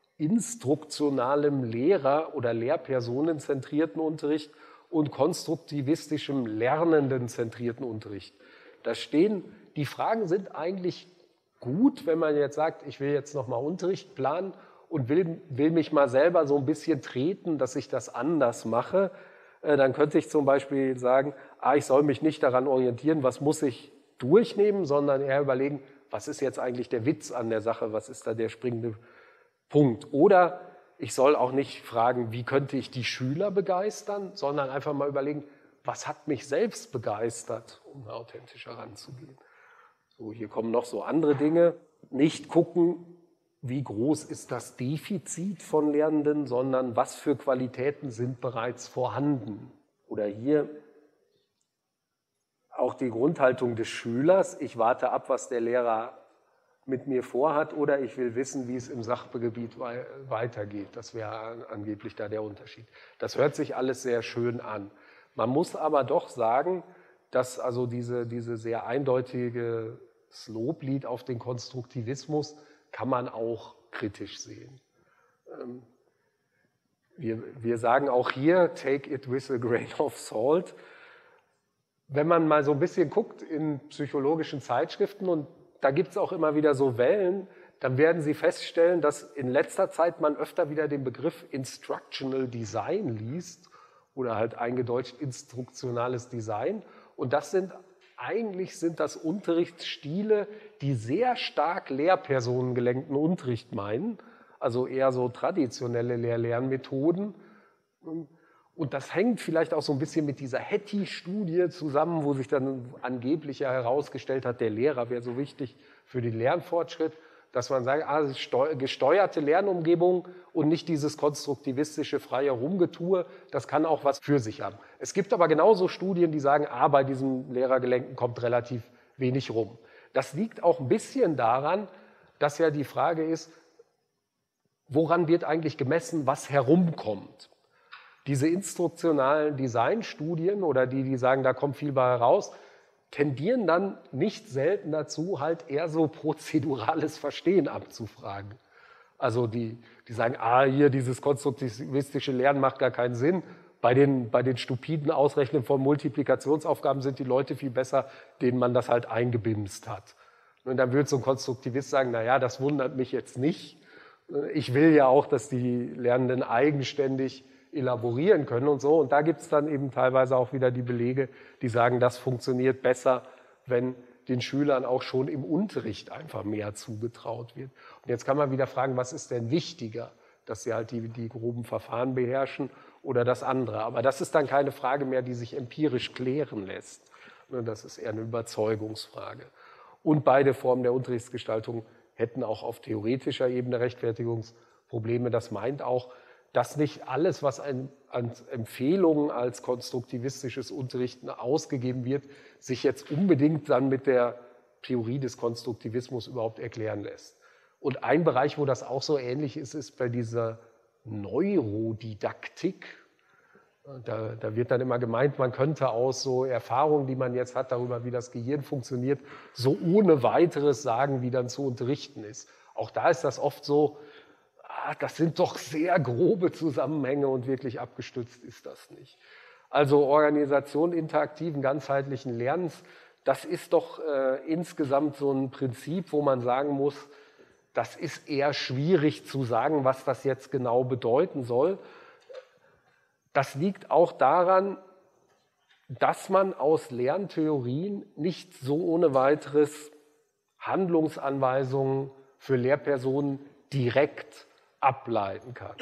instruktionalem Lehrer- oder lehrpersonenzentrierten Unterricht und konstruktivistischem lernendenzentrierten Unterricht. Da stehen, die Fragen sind eigentlich gut, wenn man jetzt sagt, ich will jetzt nochmal Unterricht planen und will, will mich mal selber so ein bisschen treten, dass ich das anders mache. Dann könnte ich zum Beispiel sagen, ah, ich soll mich nicht daran orientieren, was muss ich durchnehmen, sondern eher überlegen, was ist jetzt eigentlich der Witz an der Sache, was ist da der springende Punkt. Oder ich soll auch nicht fragen, wie könnte ich die Schüler begeistern, sondern einfach mal überlegen, was hat mich selbst begeistert, um authentischer ranzugehen. So, hier kommen noch so andere Dinge. Nicht gucken, wie groß ist das Defizit von Lernenden, sondern was für Qualitäten sind bereits vorhanden. Oder hier auch die Grundhaltung des Schülers. Ich warte ab, was der Lehrer mit mir vorhat, oder ich will wissen, wie es im Sachgebiet weitergeht. Das wäre angeblich da der Unterschied. Das hört sich alles sehr schön an. Man muss aber doch sagen, dass also diese, diese sehr eindeutige Loblied auf den Konstruktivismus kann man auch kritisch sehen. Wir, wir sagen auch hier, take it with a grain of salt. Wenn man mal so ein bisschen guckt in psychologischen Zeitschriften, und da gibt es auch immer wieder so Wellen, dann werden Sie feststellen, dass in letzter Zeit man öfter wieder den Begriff Instructional Design liest oder halt eingedeutscht instruktionales Design. Und das sind eigentlich sind das Unterrichtsstile, die sehr stark lehrpersonengelenkten Unterricht meinen, also eher so traditionelle Lehr-Lernmethoden. Und das hängt vielleicht auch so ein bisschen mit dieser Hattie-Studie zusammen, wo sich dann angeblich ja herausgestellt hat, der Lehrer wäre so wichtig für den Lernfortschritt, dass man sagt, ah, gesteuerte Lernumgebung und nicht dieses konstruktivistische freie Rumgetue, das kann auch was für sich haben. Es gibt aber genauso Studien, die sagen, ah, bei diesem Lehrergelenken kommt relativ wenig rum. Das liegt auch ein bisschen daran, dass ja die Frage ist, woran wird eigentlich gemessen, was herumkommt? Diese instruktionalen Designstudien oder die, die sagen, da kommt viel bei heraus, tendieren dann nicht selten dazu, halt eher so prozedurales Verstehen abzufragen. Also die, die sagen, ah, hier dieses konstruktivistische Lernen macht gar keinen Sinn. Bei den, bei den stupiden Ausrechnen von Multiplikationsaufgaben sind die Leute viel besser, denen man das halt eingebimst hat. Und dann würde so ein Konstruktivist sagen, naja, das wundert mich jetzt nicht. Ich will ja auch, dass die Lernenden eigenständig elaborieren können und so. Und da gibt es dann eben teilweise auch wieder die Belege, die sagen, das funktioniert besser, wenn den Schülern auch schon im Unterricht einfach mehr zugetraut wird. Und jetzt kann man wieder fragen, was ist denn wichtiger, dass sie halt die, die groben Verfahren beherrschen oder das andere. Aber das ist dann keine Frage mehr, die sich empirisch klären lässt. Das ist eher eine Überzeugungsfrage. Und beide Formen der Unterrichtsgestaltung hätten auch auf theoretischer Ebene Rechtfertigungsprobleme. Das meint auch, dass nicht alles, was an Empfehlungen als konstruktivistisches Unterrichten ausgegeben wird, sich jetzt unbedingt dann mit der Theorie des Konstruktivismus überhaupt erklären lässt. Und ein Bereich, wo das auch so ähnlich ist, ist bei dieser Neurodidaktik. Da, da wird dann immer gemeint, man könnte aus so Erfahrungen, die man jetzt hat darüber, wie das Gehirn funktioniert, so ohne weiteres sagen, wie dann zu unterrichten ist. Auch da ist das oft so, das sind doch sehr grobe Zusammenhänge und wirklich abgestützt ist das nicht. Also Organisation interaktiven, ganzheitlichen Lernens, das ist doch äh, insgesamt so ein Prinzip, wo man sagen muss, das ist eher schwierig zu sagen, was das jetzt genau bedeuten soll. Das liegt auch daran, dass man aus Lerntheorien nicht so ohne weiteres Handlungsanweisungen für Lehrpersonen direkt ableiten kann.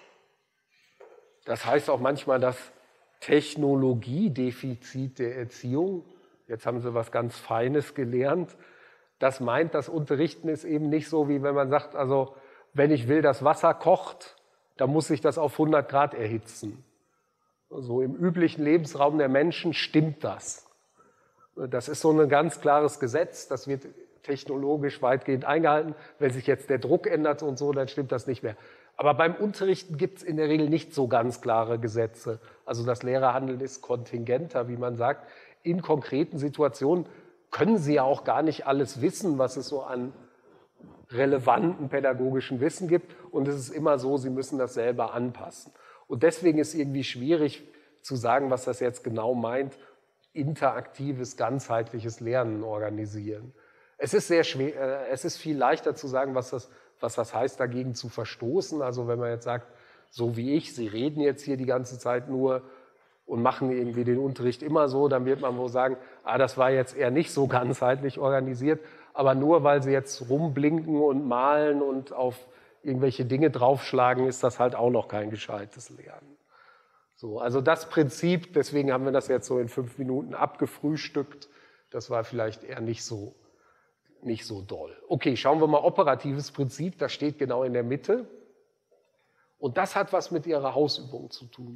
Das heißt auch manchmal das Technologiedefizit der Erziehung. Jetzt haben Sie was ganz Feines gelernt. Das meint, das Unterrichten ist eben nicht so, wie wenn man sagt, also wenn ich will, dass Wasser kocht, dann muss ich das auf hundert Grad erhitzen. So im üblichen Lebensraum der Menschen stimmt das. Das ist so ein ganz klares Gesetz, das wird technologisch weitgehend eingehalten. Wenn sich jetzt der Druck ändert und so, dann stimmt das nicht mehr. Aber beim Unterrichten gibt es in der Regel nicht so ganz klare Gesetze. Also das Lehrerhandeln ist kontingenter, wie man sagt. In konkreten Situationen können Sie ja auch gar nicht alles wissen, was es so an relevanten pädagogischen Wissen gibt. Und es ist immer so, Sie müssen das selber anpassen. Und deswegen ist es irgendwie schwierig zu sagen, was das jetzt genau meint, interaktives, ganzheitliches Lernen organisieren. Es ist sehr schwer, äh, es ist viel leichter zu sagen, was das, was das heißt, dagegen zu verstoßen. Also wenn man jetzt sagt, so wie ich, Sie reden jetzt hier die ganze Zeit nur und machen irgendwie den Unterricht immer so, dann wird man wohl sagen, ah, das war jetzt eher nicht so ganzheitlich organisiert. Aber nur weil Sie jetzt rumblinken und malen und auf irgendwelche Dinge draufschlagen, ist das halt auch noch kein gescheites Lernen. So, also das Prinzip, deswegen haben wir das jetzt so in fünf Minuten abgefrühstückt, das war vielleicht eher nicht so nicht so doll. Okay, schauen wir mal operatives Prinzip, das steht genau in der Mitte. Und das hat was mit Ihrer Hausübung zu tun.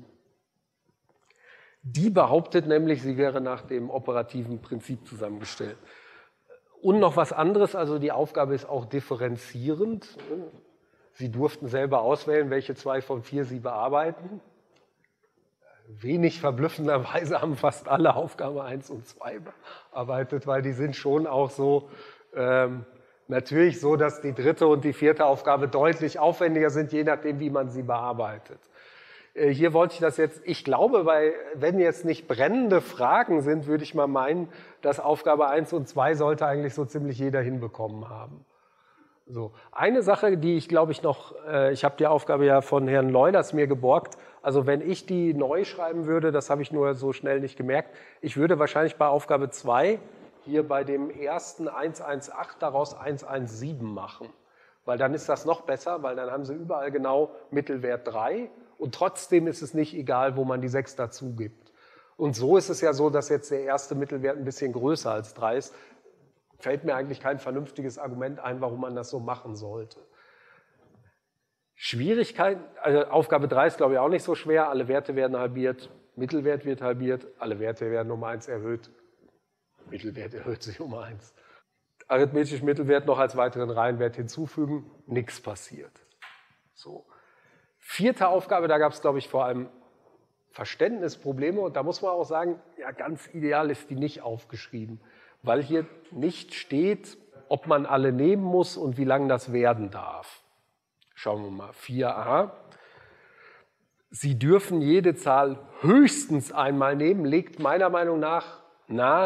Die behauptet nämlich, sie wäre nach dem operativen Prinzip zusammengestellt. Und noch was anderes, also die Aufgabe ist auch differenzierend. Sie durften selber auswählen, welche zwei von vier Sie bearbeiten. Wenig verblüffenderweise haben fast alle Aufgabe eins und zwei bearbeitet, weil die sind schon auch so, Ähm, natürlich so, dass die dritte und die vierte Aufgabe deutlich aufwendiger sind, je nachdem, wie man sie bearbeitet. Äh, hier wollte ich das jetzt, ich glaube, weil, wenn jetzt nicht brennende Fragen sind, würde ich mal meinen, dass Aufgabe eins und zwei sollte eigentlich so ziemlich jeder hinbekommen haben. So. Eine Sache, die ich glaube ich noch, äh, ich habe die Aufgabe ja von Herrn Leuders mir geborgt, also wenn ich die neu schreiben würde, das habe ich nur so schnell nicht gemerkt, ich würde wahrscheinlich bei Aufgabe zwei hier bei dem ersten eins eins acht daraus eins eins sieben machen. Weil dann ist das noch besser, weil dann haben Sie überall genau Mittelwert drei und trotzdem ist es nicht egal, wo man die sechs dazu gibt. Und so ist es ja so, dass jetzt der erste Mittelwert ein bisschen größer als drei ist. Fällt mir eigentlich kein vernünftiges Argument ein, warum man das so machen sollte. Schwierigkeit, also Aufgabe drei ist glaube ich auch nicht so schwer, alle Werte werden halbiert, Mittelwert wird halbiert, alle Werte werden um eins erhöht. Mittelwert erhöht sich um eins. Arithmetischen Mittelwert noch als weiteren Reihenwert hinzufügen, nichts passiert. So. Vierte Aufgabe, da gab es, glaube ich, vor allem Verständnisprobleme und da muss man auch sagen, ja, ganz ideal ist die nicht aufgeschrieben, weil hier nicht steht, ob man alle nehmen muss und wie lange das werden darf. Schauen wir mal, vier a. Sie dürfen jede Zahl höchstens einmal nehmen, legt meiner Meinung nach nahe,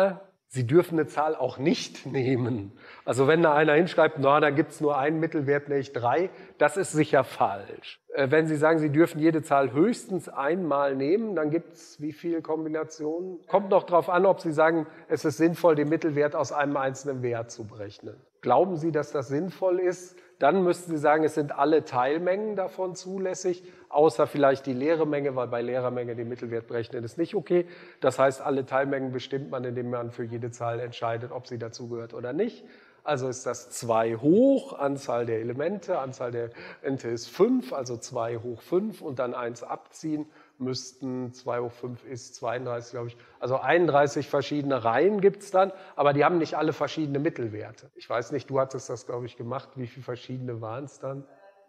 Sie dürfen eine Zahl auch nicht nehmen. Also wenn da einer hinschreibt, na, da gibt es nur einen Mittelwert, nämlich drei, das ist sicher falsch. Äh, wenn Sie sagen, Sie dürfen jede Zahl höchstens einmal nehmen, dann gibt es wie viele Kombinationen? Kommt noch darauf an, ob Sie sagen, es ist sinnvoll, den Mittelwert aus einem einzelnen Wert zu berechnen. Glauben Sie, dass das sinnvoll ist? Dann müssten Sie sagen, es sind alle Teilmengen davon zulässig, außer vielleicht die leere Menge, weil bei leerer Menge den Mittelwert berechnen ist nicht okay. Das heißt, alle Teilmengen bestimmt man, indem man für jede Zahl entscheidet, ob sie dazugehört oder nicht. Also ist das zwei hoch, Anzahl der Elemente, Anzahl der Elemente ist fünf, also zwei hoch fünf und dann eins abziehen, müssten zwei hoch fünf ist zweiunddreißig, glaube ich. Also einunddreißig verschiedene Reihen gibt es dann, aber die haben nicht alle verschiedene Mittelwerte. Ich weiß nicht, du hattest das, glaube ich, gemacht. Wie viele verschiedene waren es dann?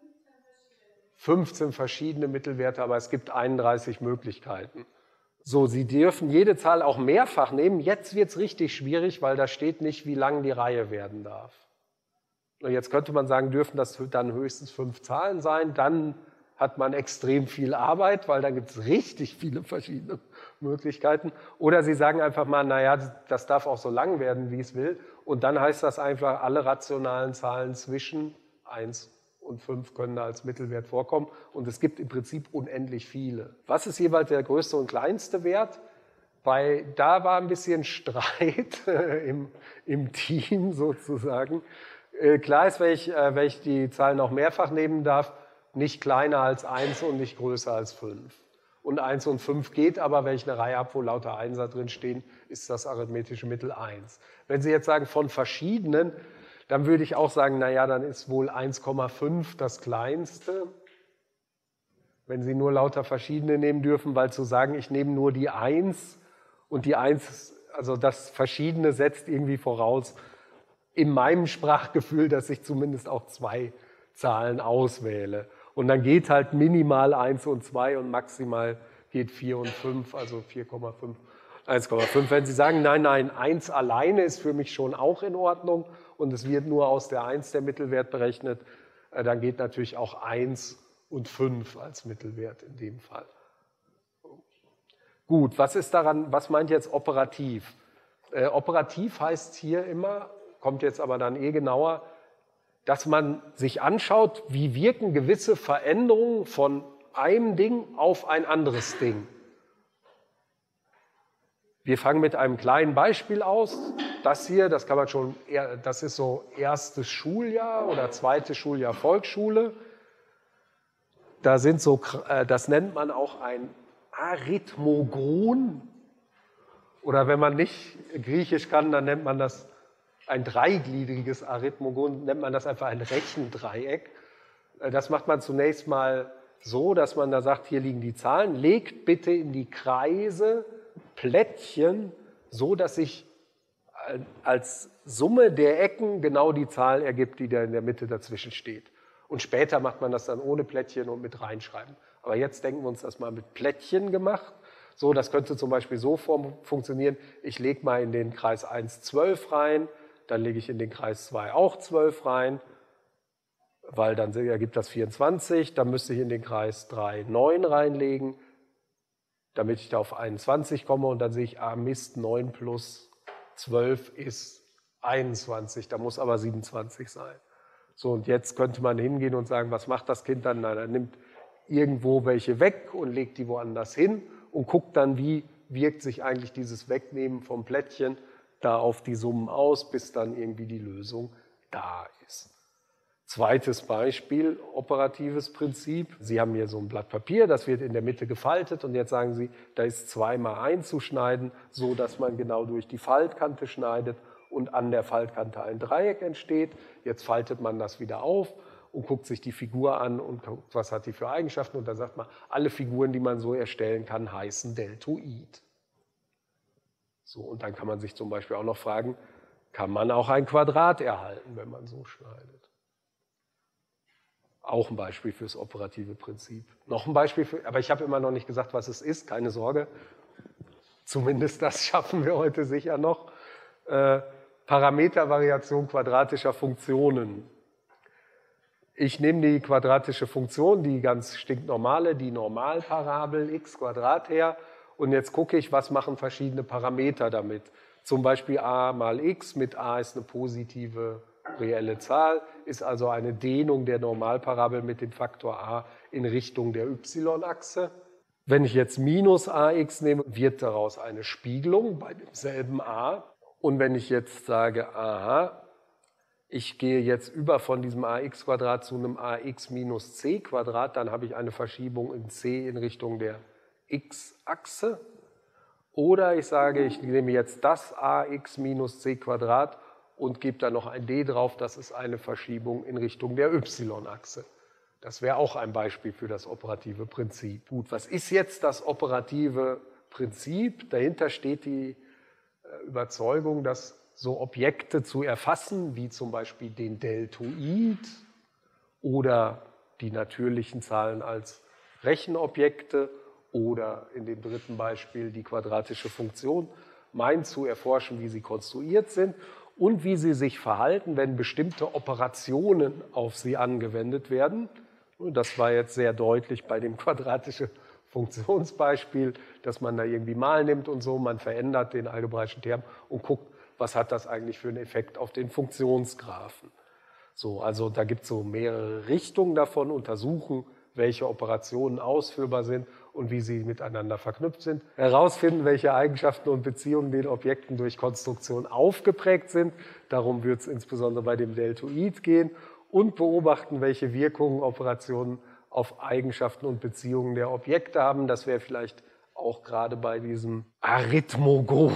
fünfzehn verschiedene Mittelwerte, aber es gibt einunddreißig Möglichkeiten. So, Sie dürfen jede Zahl auch mehrfach nehmen. Jetzt wird es richtig schwierig, weil da steht nicht, wie lang die Reihe werden darf. Und jetzt könnte man sagen, dürfen das dann höchstens fünf Zahlen sein, dann hat man extrem viel Arbeit, weil dann gibt es richtig viele verschiedene Möglichkeiten. Oder Sie sagen einfach mal, naja, das darf auch so lang werden, wie es will. Und dann heißt das einfach, alle rationalen Zahlen zwischen eins und fünf können da als Mittelwert vorkommen. Und es gibt im Prinzip unendlich viele. Was ist jeweils der größte und kleinste Wert? Bei, da war ein bisschen Streit im, im Team sozusagen. Äh, klar ist, wenn ich, äh, wenn ich die Zahlen auch mehrfach nehmen darf, nicht kleiner als eins und nicht größer als fünf. Und eins und fünf geht, aber wenn ich eine Reihe habe, wo lauter Einser drin stehen, ist das arithmetische Mittel eins. Wenn Sie jetzt sagen von verschiedenen, dann würde ich auch sagen, naja, dann ist wohl eins Komma fünf das kleinste. Wenn Sie nur lauter verschiedene nehmen dürfen, weil zu sagen, ich nehme nur die eins und die eins, also das Verschiedene setzt irgendwie voraus, in meinem Sprachgefühl, dass ich zumindest auch zwei Zahlen auswähle. Und dann geht halt minimal eins und zwei und maximal geht vier und fünf, also vier Komma fünf, eins Komma fünf. Wenn Sie sagen, nein, nein, eins alleine ist für mich schon auch in Ordnung und es wird nur aus der eins der Mittelwert berechnet, dann geht natürlich auch eins und fünf als Mittelwert in dem Fall. Gut, was ist daran, was meint jetzt operativ? Äh, operativ heißt hier immer, kommt jetzt aber dann eh genauer, dass man sich anschaut, wie wirken gewisse Veränderungen von einem Ding auf ein anderes Ding. Wir fangen mit einem kleinen Beispiel aus. Das hier, das kann man schon, das ist so erstes Schuljahr oder zweites Schuljahr Volksschule. Da sind so, das nennt man auch ein Arithmogon. Oder wenn man nicht Griechisch kann, dann nennt man das ein dreigliedriges Arithmogon, nennt man das einfach ein Rechendreieck. Das macht man zunächst mal so, dass man da sagt, hier liegen die Zahlen, legt bitte in die Kreise Plättchen, so dass sich als Summe der Ecken genau die Zahl ergibt, die da in der Mitte dazwischen steht. Und später macht man das dann ohne Plättchen und mit reinschreiben. Aber jetzt denken wir uns das mal mit Plättchen gemacht. So, das könnte zum Beispiel so funktionieren, ich lege mal in den Kreis eins zwölf rein, dann lege ich in den Kreis zwei auch zwölf rein, weil dann ergibt das vierundzwanzig. Dann müsste ich in den Kreis drei neun reinlegen, damit ich da auf einundzwanzig komme. Und dann sehe ich, ah Mist, neun plus zwölf ist einundzwanzig. Da muss aber siebenundzwanzig sein. So, und jetzt könnte man hingehen und sagen, was macht das Kind dann? Nein, er nimmt irgendwo welche weg und legt die woanders hin und guckt dann, wie wirkt sich eigentlich dieses Wegnehmen vom Plättchen da auf die Summen aus, bis dann irgendwie die Lösung da ist. Zweites Beispiel, operatives Prinzip. Sie haben hier so ein Blatt Papier, das wird in der Mitte gefaltet und jetzt sagen Sie, da ist zweimal einzuschneiden, so dass man genau durch die Faltkante schneidet und an der Faltkante ein Dreieck entsteht. Jetzt faltet man das wieder auf und guckt sich die Figur an und guckt, was hat die für Eigenschaften. Und dann sagt man, alle Figuren, die man so erstellen kann, heißen Deltoid. So, und dann kann man sich zum Beispiel auch noch fragen, kann man auch ein Quadrat erhalten, wenn man so schneidet? Auch ein Beispiel fürs operative Prinzip. Noch ein Beispiel, für, aber ich habe immer noch nicht gesagt, was es ist, keine Sorge. Zumindest das schaffen wir heute sicher noch. Äh, Parametervariation quadratischer Funktionen. Ich nehme die quadratische Funktion, die ganz stinknormale, die Normalparabel x Quadrat her und jetzt gucke ich, was machen verschiedene Parameter damit. zum Beispiel a mal x mit a ist eine positive reelle Zahl, ist also eine Dehnung der Normalparabel mit dem Faktor a in Richtung der y-Achse. Wenn ich jetzt minus ax nehme, wird daraus eine Spiegelung bei demselben a. Und wenn ich jetzt sage, aha, ich gehe jetzt über von diesem ax Quadrat zu einem ax minus c Quadrat, dann habe ich eine Verschiebung in c in Richtung der x-Achse. Oder ich sage, ich nehme jetzt das ax minus c Quadrat und gebe da noch ein d drauf, das ist eine Verschiebung in Richtung der y-Achse. Das wäre auch ein Beispiel für das operative Prinzip. Gut, was ist jetzt das operative Prinzip? Dahinter steht die Überzeugung, dass so Objekte zu erfassen, wie zum Beispiel den Deltoid oder die natürlichen Zahlen als Rechenobjekte oder in dem dritten Beispiel die quadratische Funktion, meint zu erforschen, wie sie konstruiert sind und wie sie sich verhalten, wenn bestimmte Operationen auf sie angewendet werden. Und das war jetzt sehr deutlich bei dem quadratischen Funktionsbeispiel, dass man da irgendwie mal nimmt und so, man verändert den algebraischen Term und guckt, was hat das eigentlich für einen Effekt auf den Funktionsgraphen. So, also da gibt es so mehrere Richtungen davon, untersuchen, welche Operationen ausführbar sind und wie sie miteinander verknüpft sind, herausfinden, welche Eigenschaften und Beziehungen den Objekten durch Konstruktion aufgeprägt sind, darum wird es insbesondere bei dem Deltoid gehen, und beobachten, welche Wirkungen Operationen auf Eigenschaften und Beziehungen der Objekte haben. Das wäre vielleicht auch gerade bei diesem Arithmogon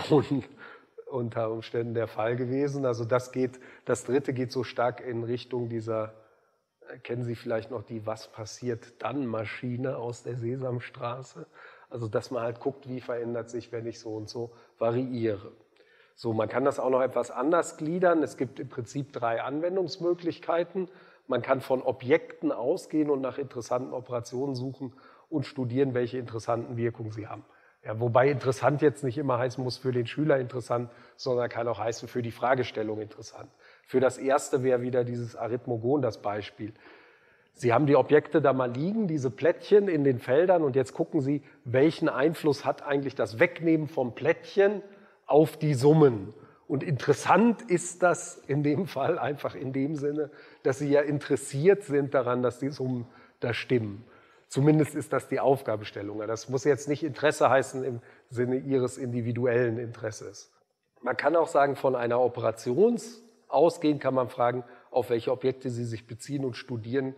unter Umständen der Fall gewesen. Also das geht, das dritte geht so stark in Richtung dieser, kennen Sie vielleicht noch die Was passiert dann Maschine aus der Sesamstraße? Also dass man halt guckt, wie verändert sich, wenn ich so und so variiere. So, man kann das auch noch etwas anders gliedern. Es gibt im Prinzip drei Anwendungsmöglichkeiten. Man kann von Objekten ausgehen und nach interessanten Operationen suchen und studieren, welche interessanten Wirkungen sie haben. Ja, wobei interessant jetzt nicht immer heißen muss für den Schüler interessant, sondern kann auch heißen für die Fragestellung interessant. Für das erste wäre wieder dieses Arithmogon das Beispiel. Sie haben die Objekte da mal liegen, diese Plättchen in den Feldern, und jetzt gucken Sie, welchen Einfluss hat eigentlich das Wegnehmen vom Plättchen auf die Summen. Und interessant ist das in dem Fall einfach in dem Sinne, dass Sie ja interessiert sind daran, dass die Summen da stimmen. Zumindest ist das die Aufgabenstellung. Das muss jetzt nicht Interesse heißen im Sinne Ihres individuellen Interesses. Man kann auch sagen, von einer Operation ausgehend kann man fragen, auf welche Objekte Sie sich beziehen und studieren,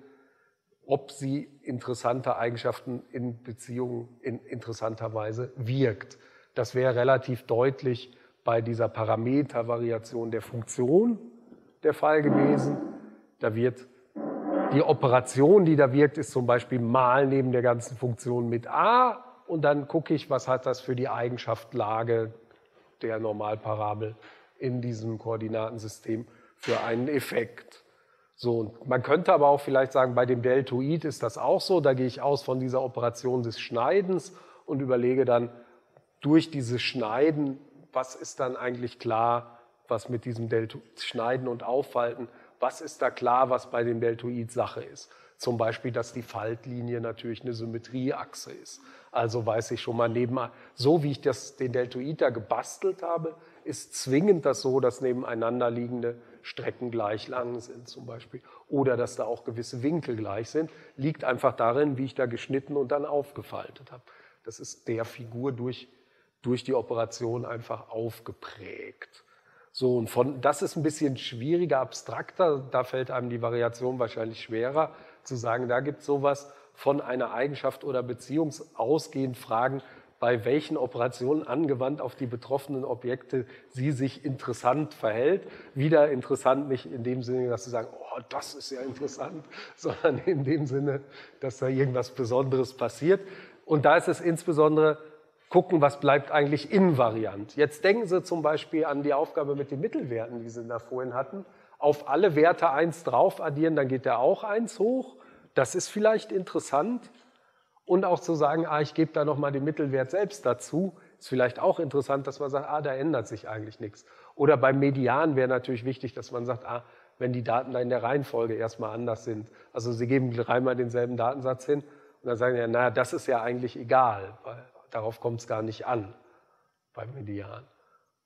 ob sie interessante Eigenschaften in Beziehungen in interessanter Weise wirkt. Das wäre relativ deutlich bei dieser Parametervariation der Funktion der Fall gewesen. Da wird die Operation, die da wirkt, ist zum Beispiel mal neben der ganzen Funktion mit a, und dann gucke ich, was hat das für die Eigenschaft Lage der Normalparabel in diesem Koordinatensystem für einen Effekt. So, und man könnte aber auch vielleicht sagen, bei dem Deltoid ist das auch so. Da gehe ich aus von dieser Operation des Schneidens und überlege dann durch dieses Schneiden, was ist dann eigentlich klar, was mit diesem Deltoid Schneiden und Auffalten, was ist da klar, was bei dem Deltoid Sache ist. Zum Beispiel, dass die Faltlinie natürlich eine Symmetrieachse ist. Also weiß ich schon mal, neben, so wie ich das, den Deltoid da gebastelt habe, ist zwingend das so, dass nebeneinander liegende Strecken gleich lang sind zum Beispiel. Oder dass da auch gewisse Winkel gleich sind. Liegt einfach darin, wie ich da geschnitten und dann aufgefaltet habe. Das ist der Figur durch, durch die Operation einfach aufgeprägt. So, und von, das ist ein bisschen schwieriger, abstrakter. Da fällt einem die Variation wahrscheinlich schwerer, zu sagen, da gibt es sowas von einer Eigenschaft oder Beziehung ausgehend fragen, bei welchen Operationen angewandt auf die betroffenen Objekte sie sich interessant verhält. Wieder interessant nicht in dem Sinne, dass sie sagen, oh, das ist ja interessant, sondern in dem Sinne, dass da irgendwas Besonderes passiert. Und da ist es insbesondere gucken, was bleibt eigentlich invariant. Jetzt denken Sie zum Beispiel an die Aufgabe mit den Mittelwerten, die Sie da vorhin hatten. Auf alle Werte eins drauf addieren, dann geht der auch eins hoch. Das ist vielleicht interessant. Und auch zu sagen, ah, ich gebe da nochmal den Mittelwert selbst dazu, ist vielleicht auch interessant, dass man sagt, ah, da ändert sich eigentlich nichts. Oder beim Median wäre natürlich wichtig, dass man sagt, ah, wenn die Daten da in der Reihenfolge erstmal anders sind. Also Sie geben dreimal denselben Datensatz hin und dann sagen Sie, ja, naja, das ist ja eigentlich egal, weil darauf kommt es gar nicht an beim Median.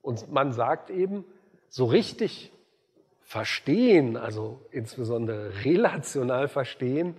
Und man sagt eben, so richtig verstehen, also insbesondere relational verstehen,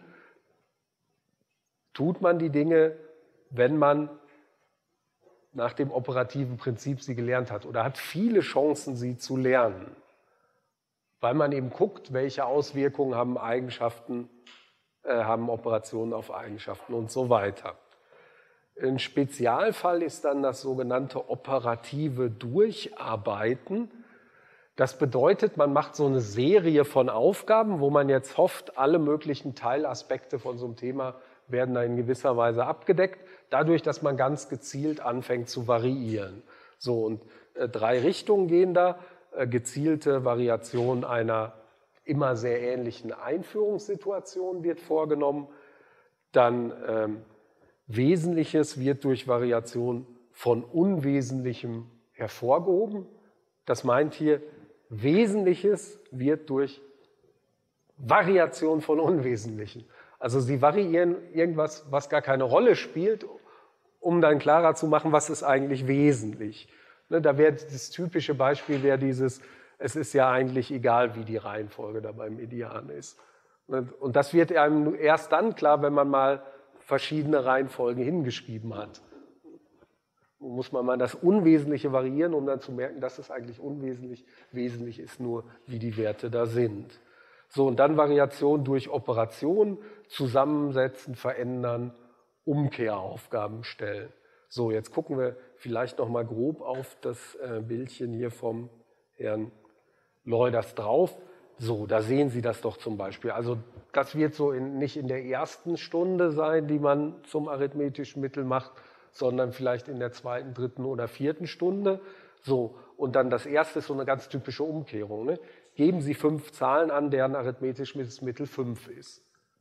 tut man die Dinge, wenn man nach dem operativen Prinzip sie gelernt hat oder hat viele Chancen, sie zu lernen, weil man eben guckt, welche Auswirkungen haben Eigenschaften, äh, haben Operationen auf Eigenschaften und so weiter. Ein Spezialfall ist dann das sogenannte operative Durcharbeiten. Das bedeutet, man macht so eine Serie von Aufgaben, wo man jetzt hofft, alle möglichen Teilaspekte von so einem Thema werden da in gewisser Weise abgedeckt, dadurch, dass man ganz gezielt anfängt zu variieren. So, und äh, drei Richtungen gehen da. Äh, gezielte Variation einer immer sehr ähnlichen Einführungssituation wird vorgenommen. Dann ähm, Wesentliches wird durch Variation von Unwesentlichem hervorgehoben. Das meint hier, Wesentliches wird durch Variation von Unwesentlichem. Also sie variieren irgendwas, was gar keine Rolle spielt, um dann klarer zu machen, was ist eigentlich wesentlich. Ne, da wäre das typische Beispiel wäre dieses, es ist ja eigentlich egal, wie die Reihenfolge da beim Median ist. Und das wird einem erst dann klar, wenn man mal verschiedene Reihenfolgen hingeschrieben hat. Muss man mal das Unwesentliche variieren, um dann zu merken, das ist eigentlich unwesentlich. Wesentlich ist nur, wie die Werte da sind. So, und dann Variation durch Operation, zusammensetzen, verändern, Umkehraufgaben stellen. So, jetzt gucken wir vielleicht noch mal grob auf das äh, Bildchen hier vom Herrn Leuders drauf. So, da sehen Sie das doch zum Beispiel. Also das wird so in, nicht in der ersten Stunde sein, die man zum arithmetischen Mittel macht, sondern vielleicht in der zweiten, dritten oder vierten Stunde. So, und dann das erste ist so eine ganz typische Umkehrung. Ne? Geben Sie fünf Zahlen an, deren arithmetisches Mittel fünf ist.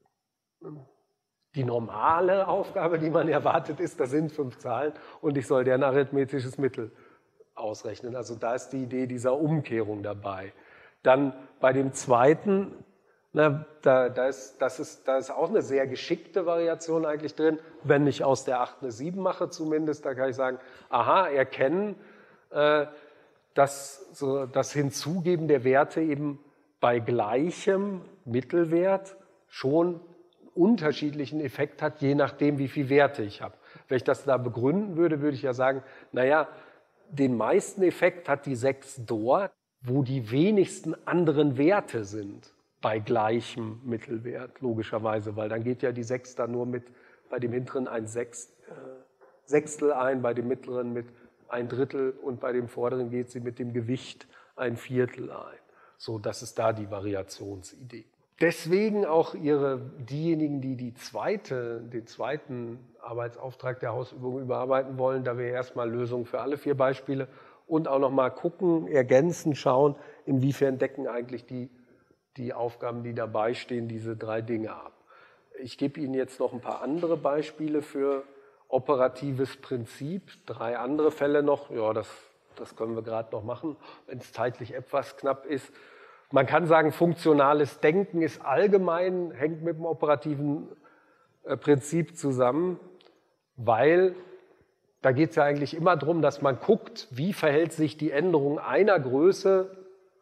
Die normale Aufgabe, die man erwartet, ist, das sind fünf Zahlen und ich soll deren arithmetisches Mittel ausrechnen. Also da ist die Idee dieser Umkehrung dabei. Dann bei dem zweiten, na, da, da, ist, das ist, da ist auch eine sehr geschickte Variation eigentlich drin. Wenn ich aus der acht eine sieben mache zumindest, da kann ich sagen, aha, erkennen, äh, dass so das Hinzugeben der Werte eben bei gleichem Mittelwert schon unterschiedlichen Effekt hat, je nachdem, wie viele Werte ich habe. Wenn ich das da begründen würde, würde ich ja sagen, naja, den meisten Effekt hat die sechs dort, wo die wenigsten anderen Werte sind, bei gleichem Mittelwert, logischerweise, weil dann geht ja die sechs dann nur mit bei dem hinteren ein Sechst, äh, Sechstel ein, bei dem mittleren mit ein Drittel und bei dem vorderen geht sie mit dem Gewicht ein Viertel ein. So, das ist da die Variationsidee. Deswegen auch ihre, diejenigen, die die zweite, den zweiten Arbeitsauftrag der Hausübung überarbeiten wollen, da wir erstmal Lösungen für alle vier Beispiele und auch nochmal gucken, ergänzen, schauen, inwiefern decken eigentlich die, die Aufgaben, die dabei stehen, diese drei Dinge ab. Ich gebe Ihnen jetzt noch ein paar andere Beispiele für operatives Prinzip, drei andere Fälle noch, ja, das, das können wir gerade noch machen, wenn es zeitlich etwas knapp ist. Man kann sagen, funktionales Denken ist allgemein, hängt mit dem operativen äh, Prinzip zusammen, weil da geht es ja eigentlich immer darum, dass man guckt, wie verhält sich die Änderung einer Größe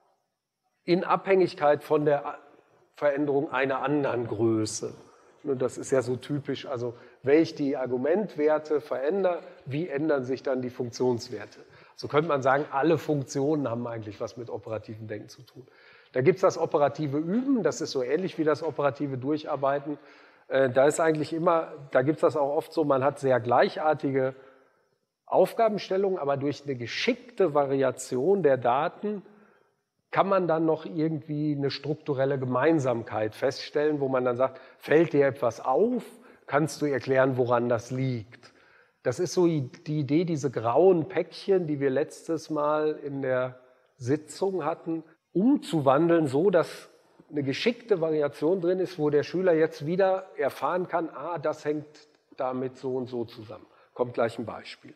in Abhängigkeit von der Veränderung einer anderen Größe. Und das ist ja so typisch, also wenn ich die Argumentwerte verändere, wie ändern sich dann die Funktionswerte? So könnte man sagen, alle Funktionen haben eigentlich was mit operativem Denken zu tun. Da gibt es das operative Üben, das ist so ähnlich wie das operative Durcharbeiten. Da ist eigentlich immer, da gibt es das auch oft so, man hat sehr gleichartige Aufgabenstellungen, aber durch eine geschickte Variation der Daten kann man dann noch irgendwie eine strukturelle Gemeinsamkeit feststellen, wo man dann sagt, fällt dir etwas auf, kannst du erklären, woran das liegt. Das ist so die Idee, diese grauen Päckchen, die wir letztes Mal in der Sitzung hatten, umzuwandeln, so dass eine geschickte Variation drin ist, wo der Schüler jetzt wieder erfahren kann, ah, das hängt damit so und so zusammen. Kommt gleich ein Beispiel.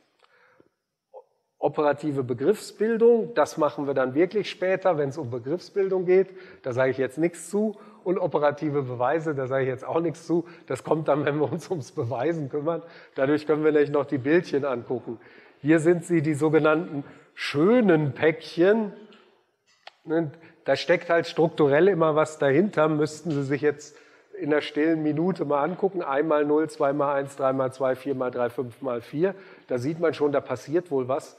Operative Begriffsbildung, das machen wir dann wirklich später, wenn es um Begriffsbildung geht. Da sage ich jetzt nichts zu. Und operative Beweise, da sage ich jetzt auch nichts zu. Das kommt dann, wenn wir uns ums Beweisen kümmern. Dadurch können wir nämlich noch die Bildchen angucken. Hier sind sie, die sogenannten schönen Päckchen, ne, da steckt halt strukturell immer was dahinter, müssten Sie sich jetzt in der stillen Minute mal angucken, einmal null, zweimal eins, dreimal zwei, viermal drei, fünfmal vier, da sieht man schon, da passiert wohl was.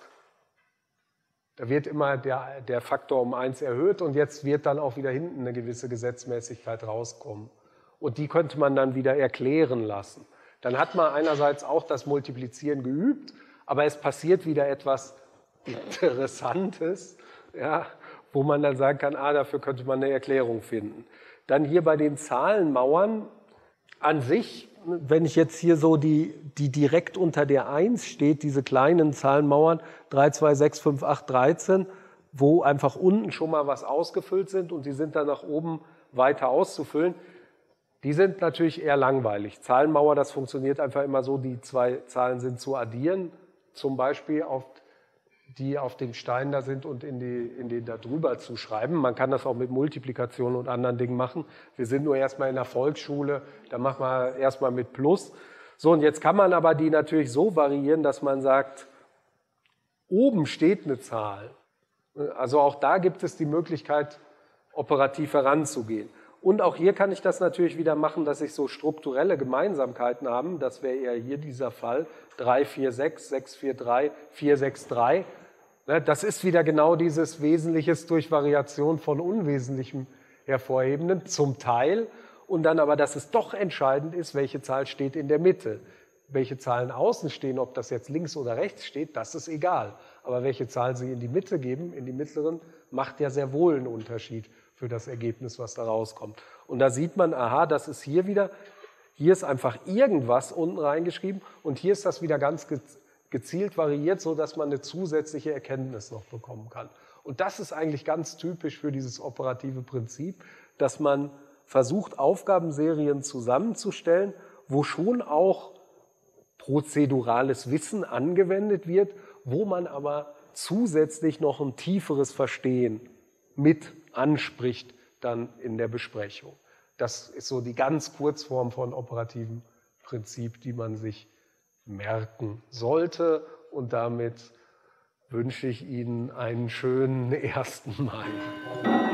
Da wird immer der, der Faktor um eins erhöht und jetzt wird dann auch wieder hinten eine gewisse Gesetzmäßigkeit rauskommen. Und die könnte man dann wieder erklären lassen. Dann hat man einerseits auch das Multiplizieren geübt, aber es passiert wieder etwas Interessantes, ja, wo man dann sagen kann, ah, dafür könnte man eine Erklärung finden. Dann hier bei den Zahlenmauern an sich, wenn ich jetzt hier so die, die direkt unter der eins steht, diese kleinen Zahlenmauern, drei, zwei, sechs, fünf, acht, dreizehn, wo einfach unten schon mal was ausgefüllt sind und die sind dann nach oben weiter auszufüllen, die sind natürlich eher langweilig. Zahlenmauer, das funktioniert einfach immer so, die zwei Zahlen sind zu addieren, zum Beispiel auf die auf dem Stein da sind und in, die, in den da drüber zu schreiben. Man kann das auch mit Multiplikation und anderen Dingen machen. Wir sind nur erstmal in der Volksschule, da machen wir erstmal mit Plus. So, und jetzt kann man aber die natürlich so variieren, dass man sagt, oben steht eine Zahl. Also auch da gibt es die Möglichkeit, operativ heranzugehen. Und auch hier kann ich das natürlich wieder machen, dass ich so strukturelle Gemeinsamkeiten habe. Das wäre eher hier dieser Fall. drei, vier, sechs, sechs, vier, drei, vier, sechs, drei. Das ist wieder genau dieses Wesentliches durch Variation von Unwesentlichem hervorhebenden, zum Teil. Und dann aber, dass es doch entscheidend ist, welche Zahl steht in der Mitte. Welche Zahlen außen stehen, ob das jetzt links oder rechts steht, das ist egal. Aber welche Zahl Sie in die Mitte geben, in die mittleren, macht ja sehr wohl einen Unterschied für das Ergebnis, was da rauskommt. Und da sieht man, aha, das ist hier wieder, hier ist einfach irgendwas unten reingeschrieben und hier ist das wieder ganz gezielt variiert, sodass man eine zusätzliche Erkenntnis noch bekommen kann. Und das ist eigentlich ganz typisch für dieses operative Prinzip, dass man versucht, Aufgabenserien zusammenzustellen, wo schon auch prozedurales Wissen angewendet wird, wo man aber zusätzlich noch ein tieferes Verstehen mit anspricht dann in der Besprechung. Das ist so die ganz Kurzform von operativen Prinzip, die man sich merken sollte. Und damit wünsche ich Ihnen einen schönen ersten Mai.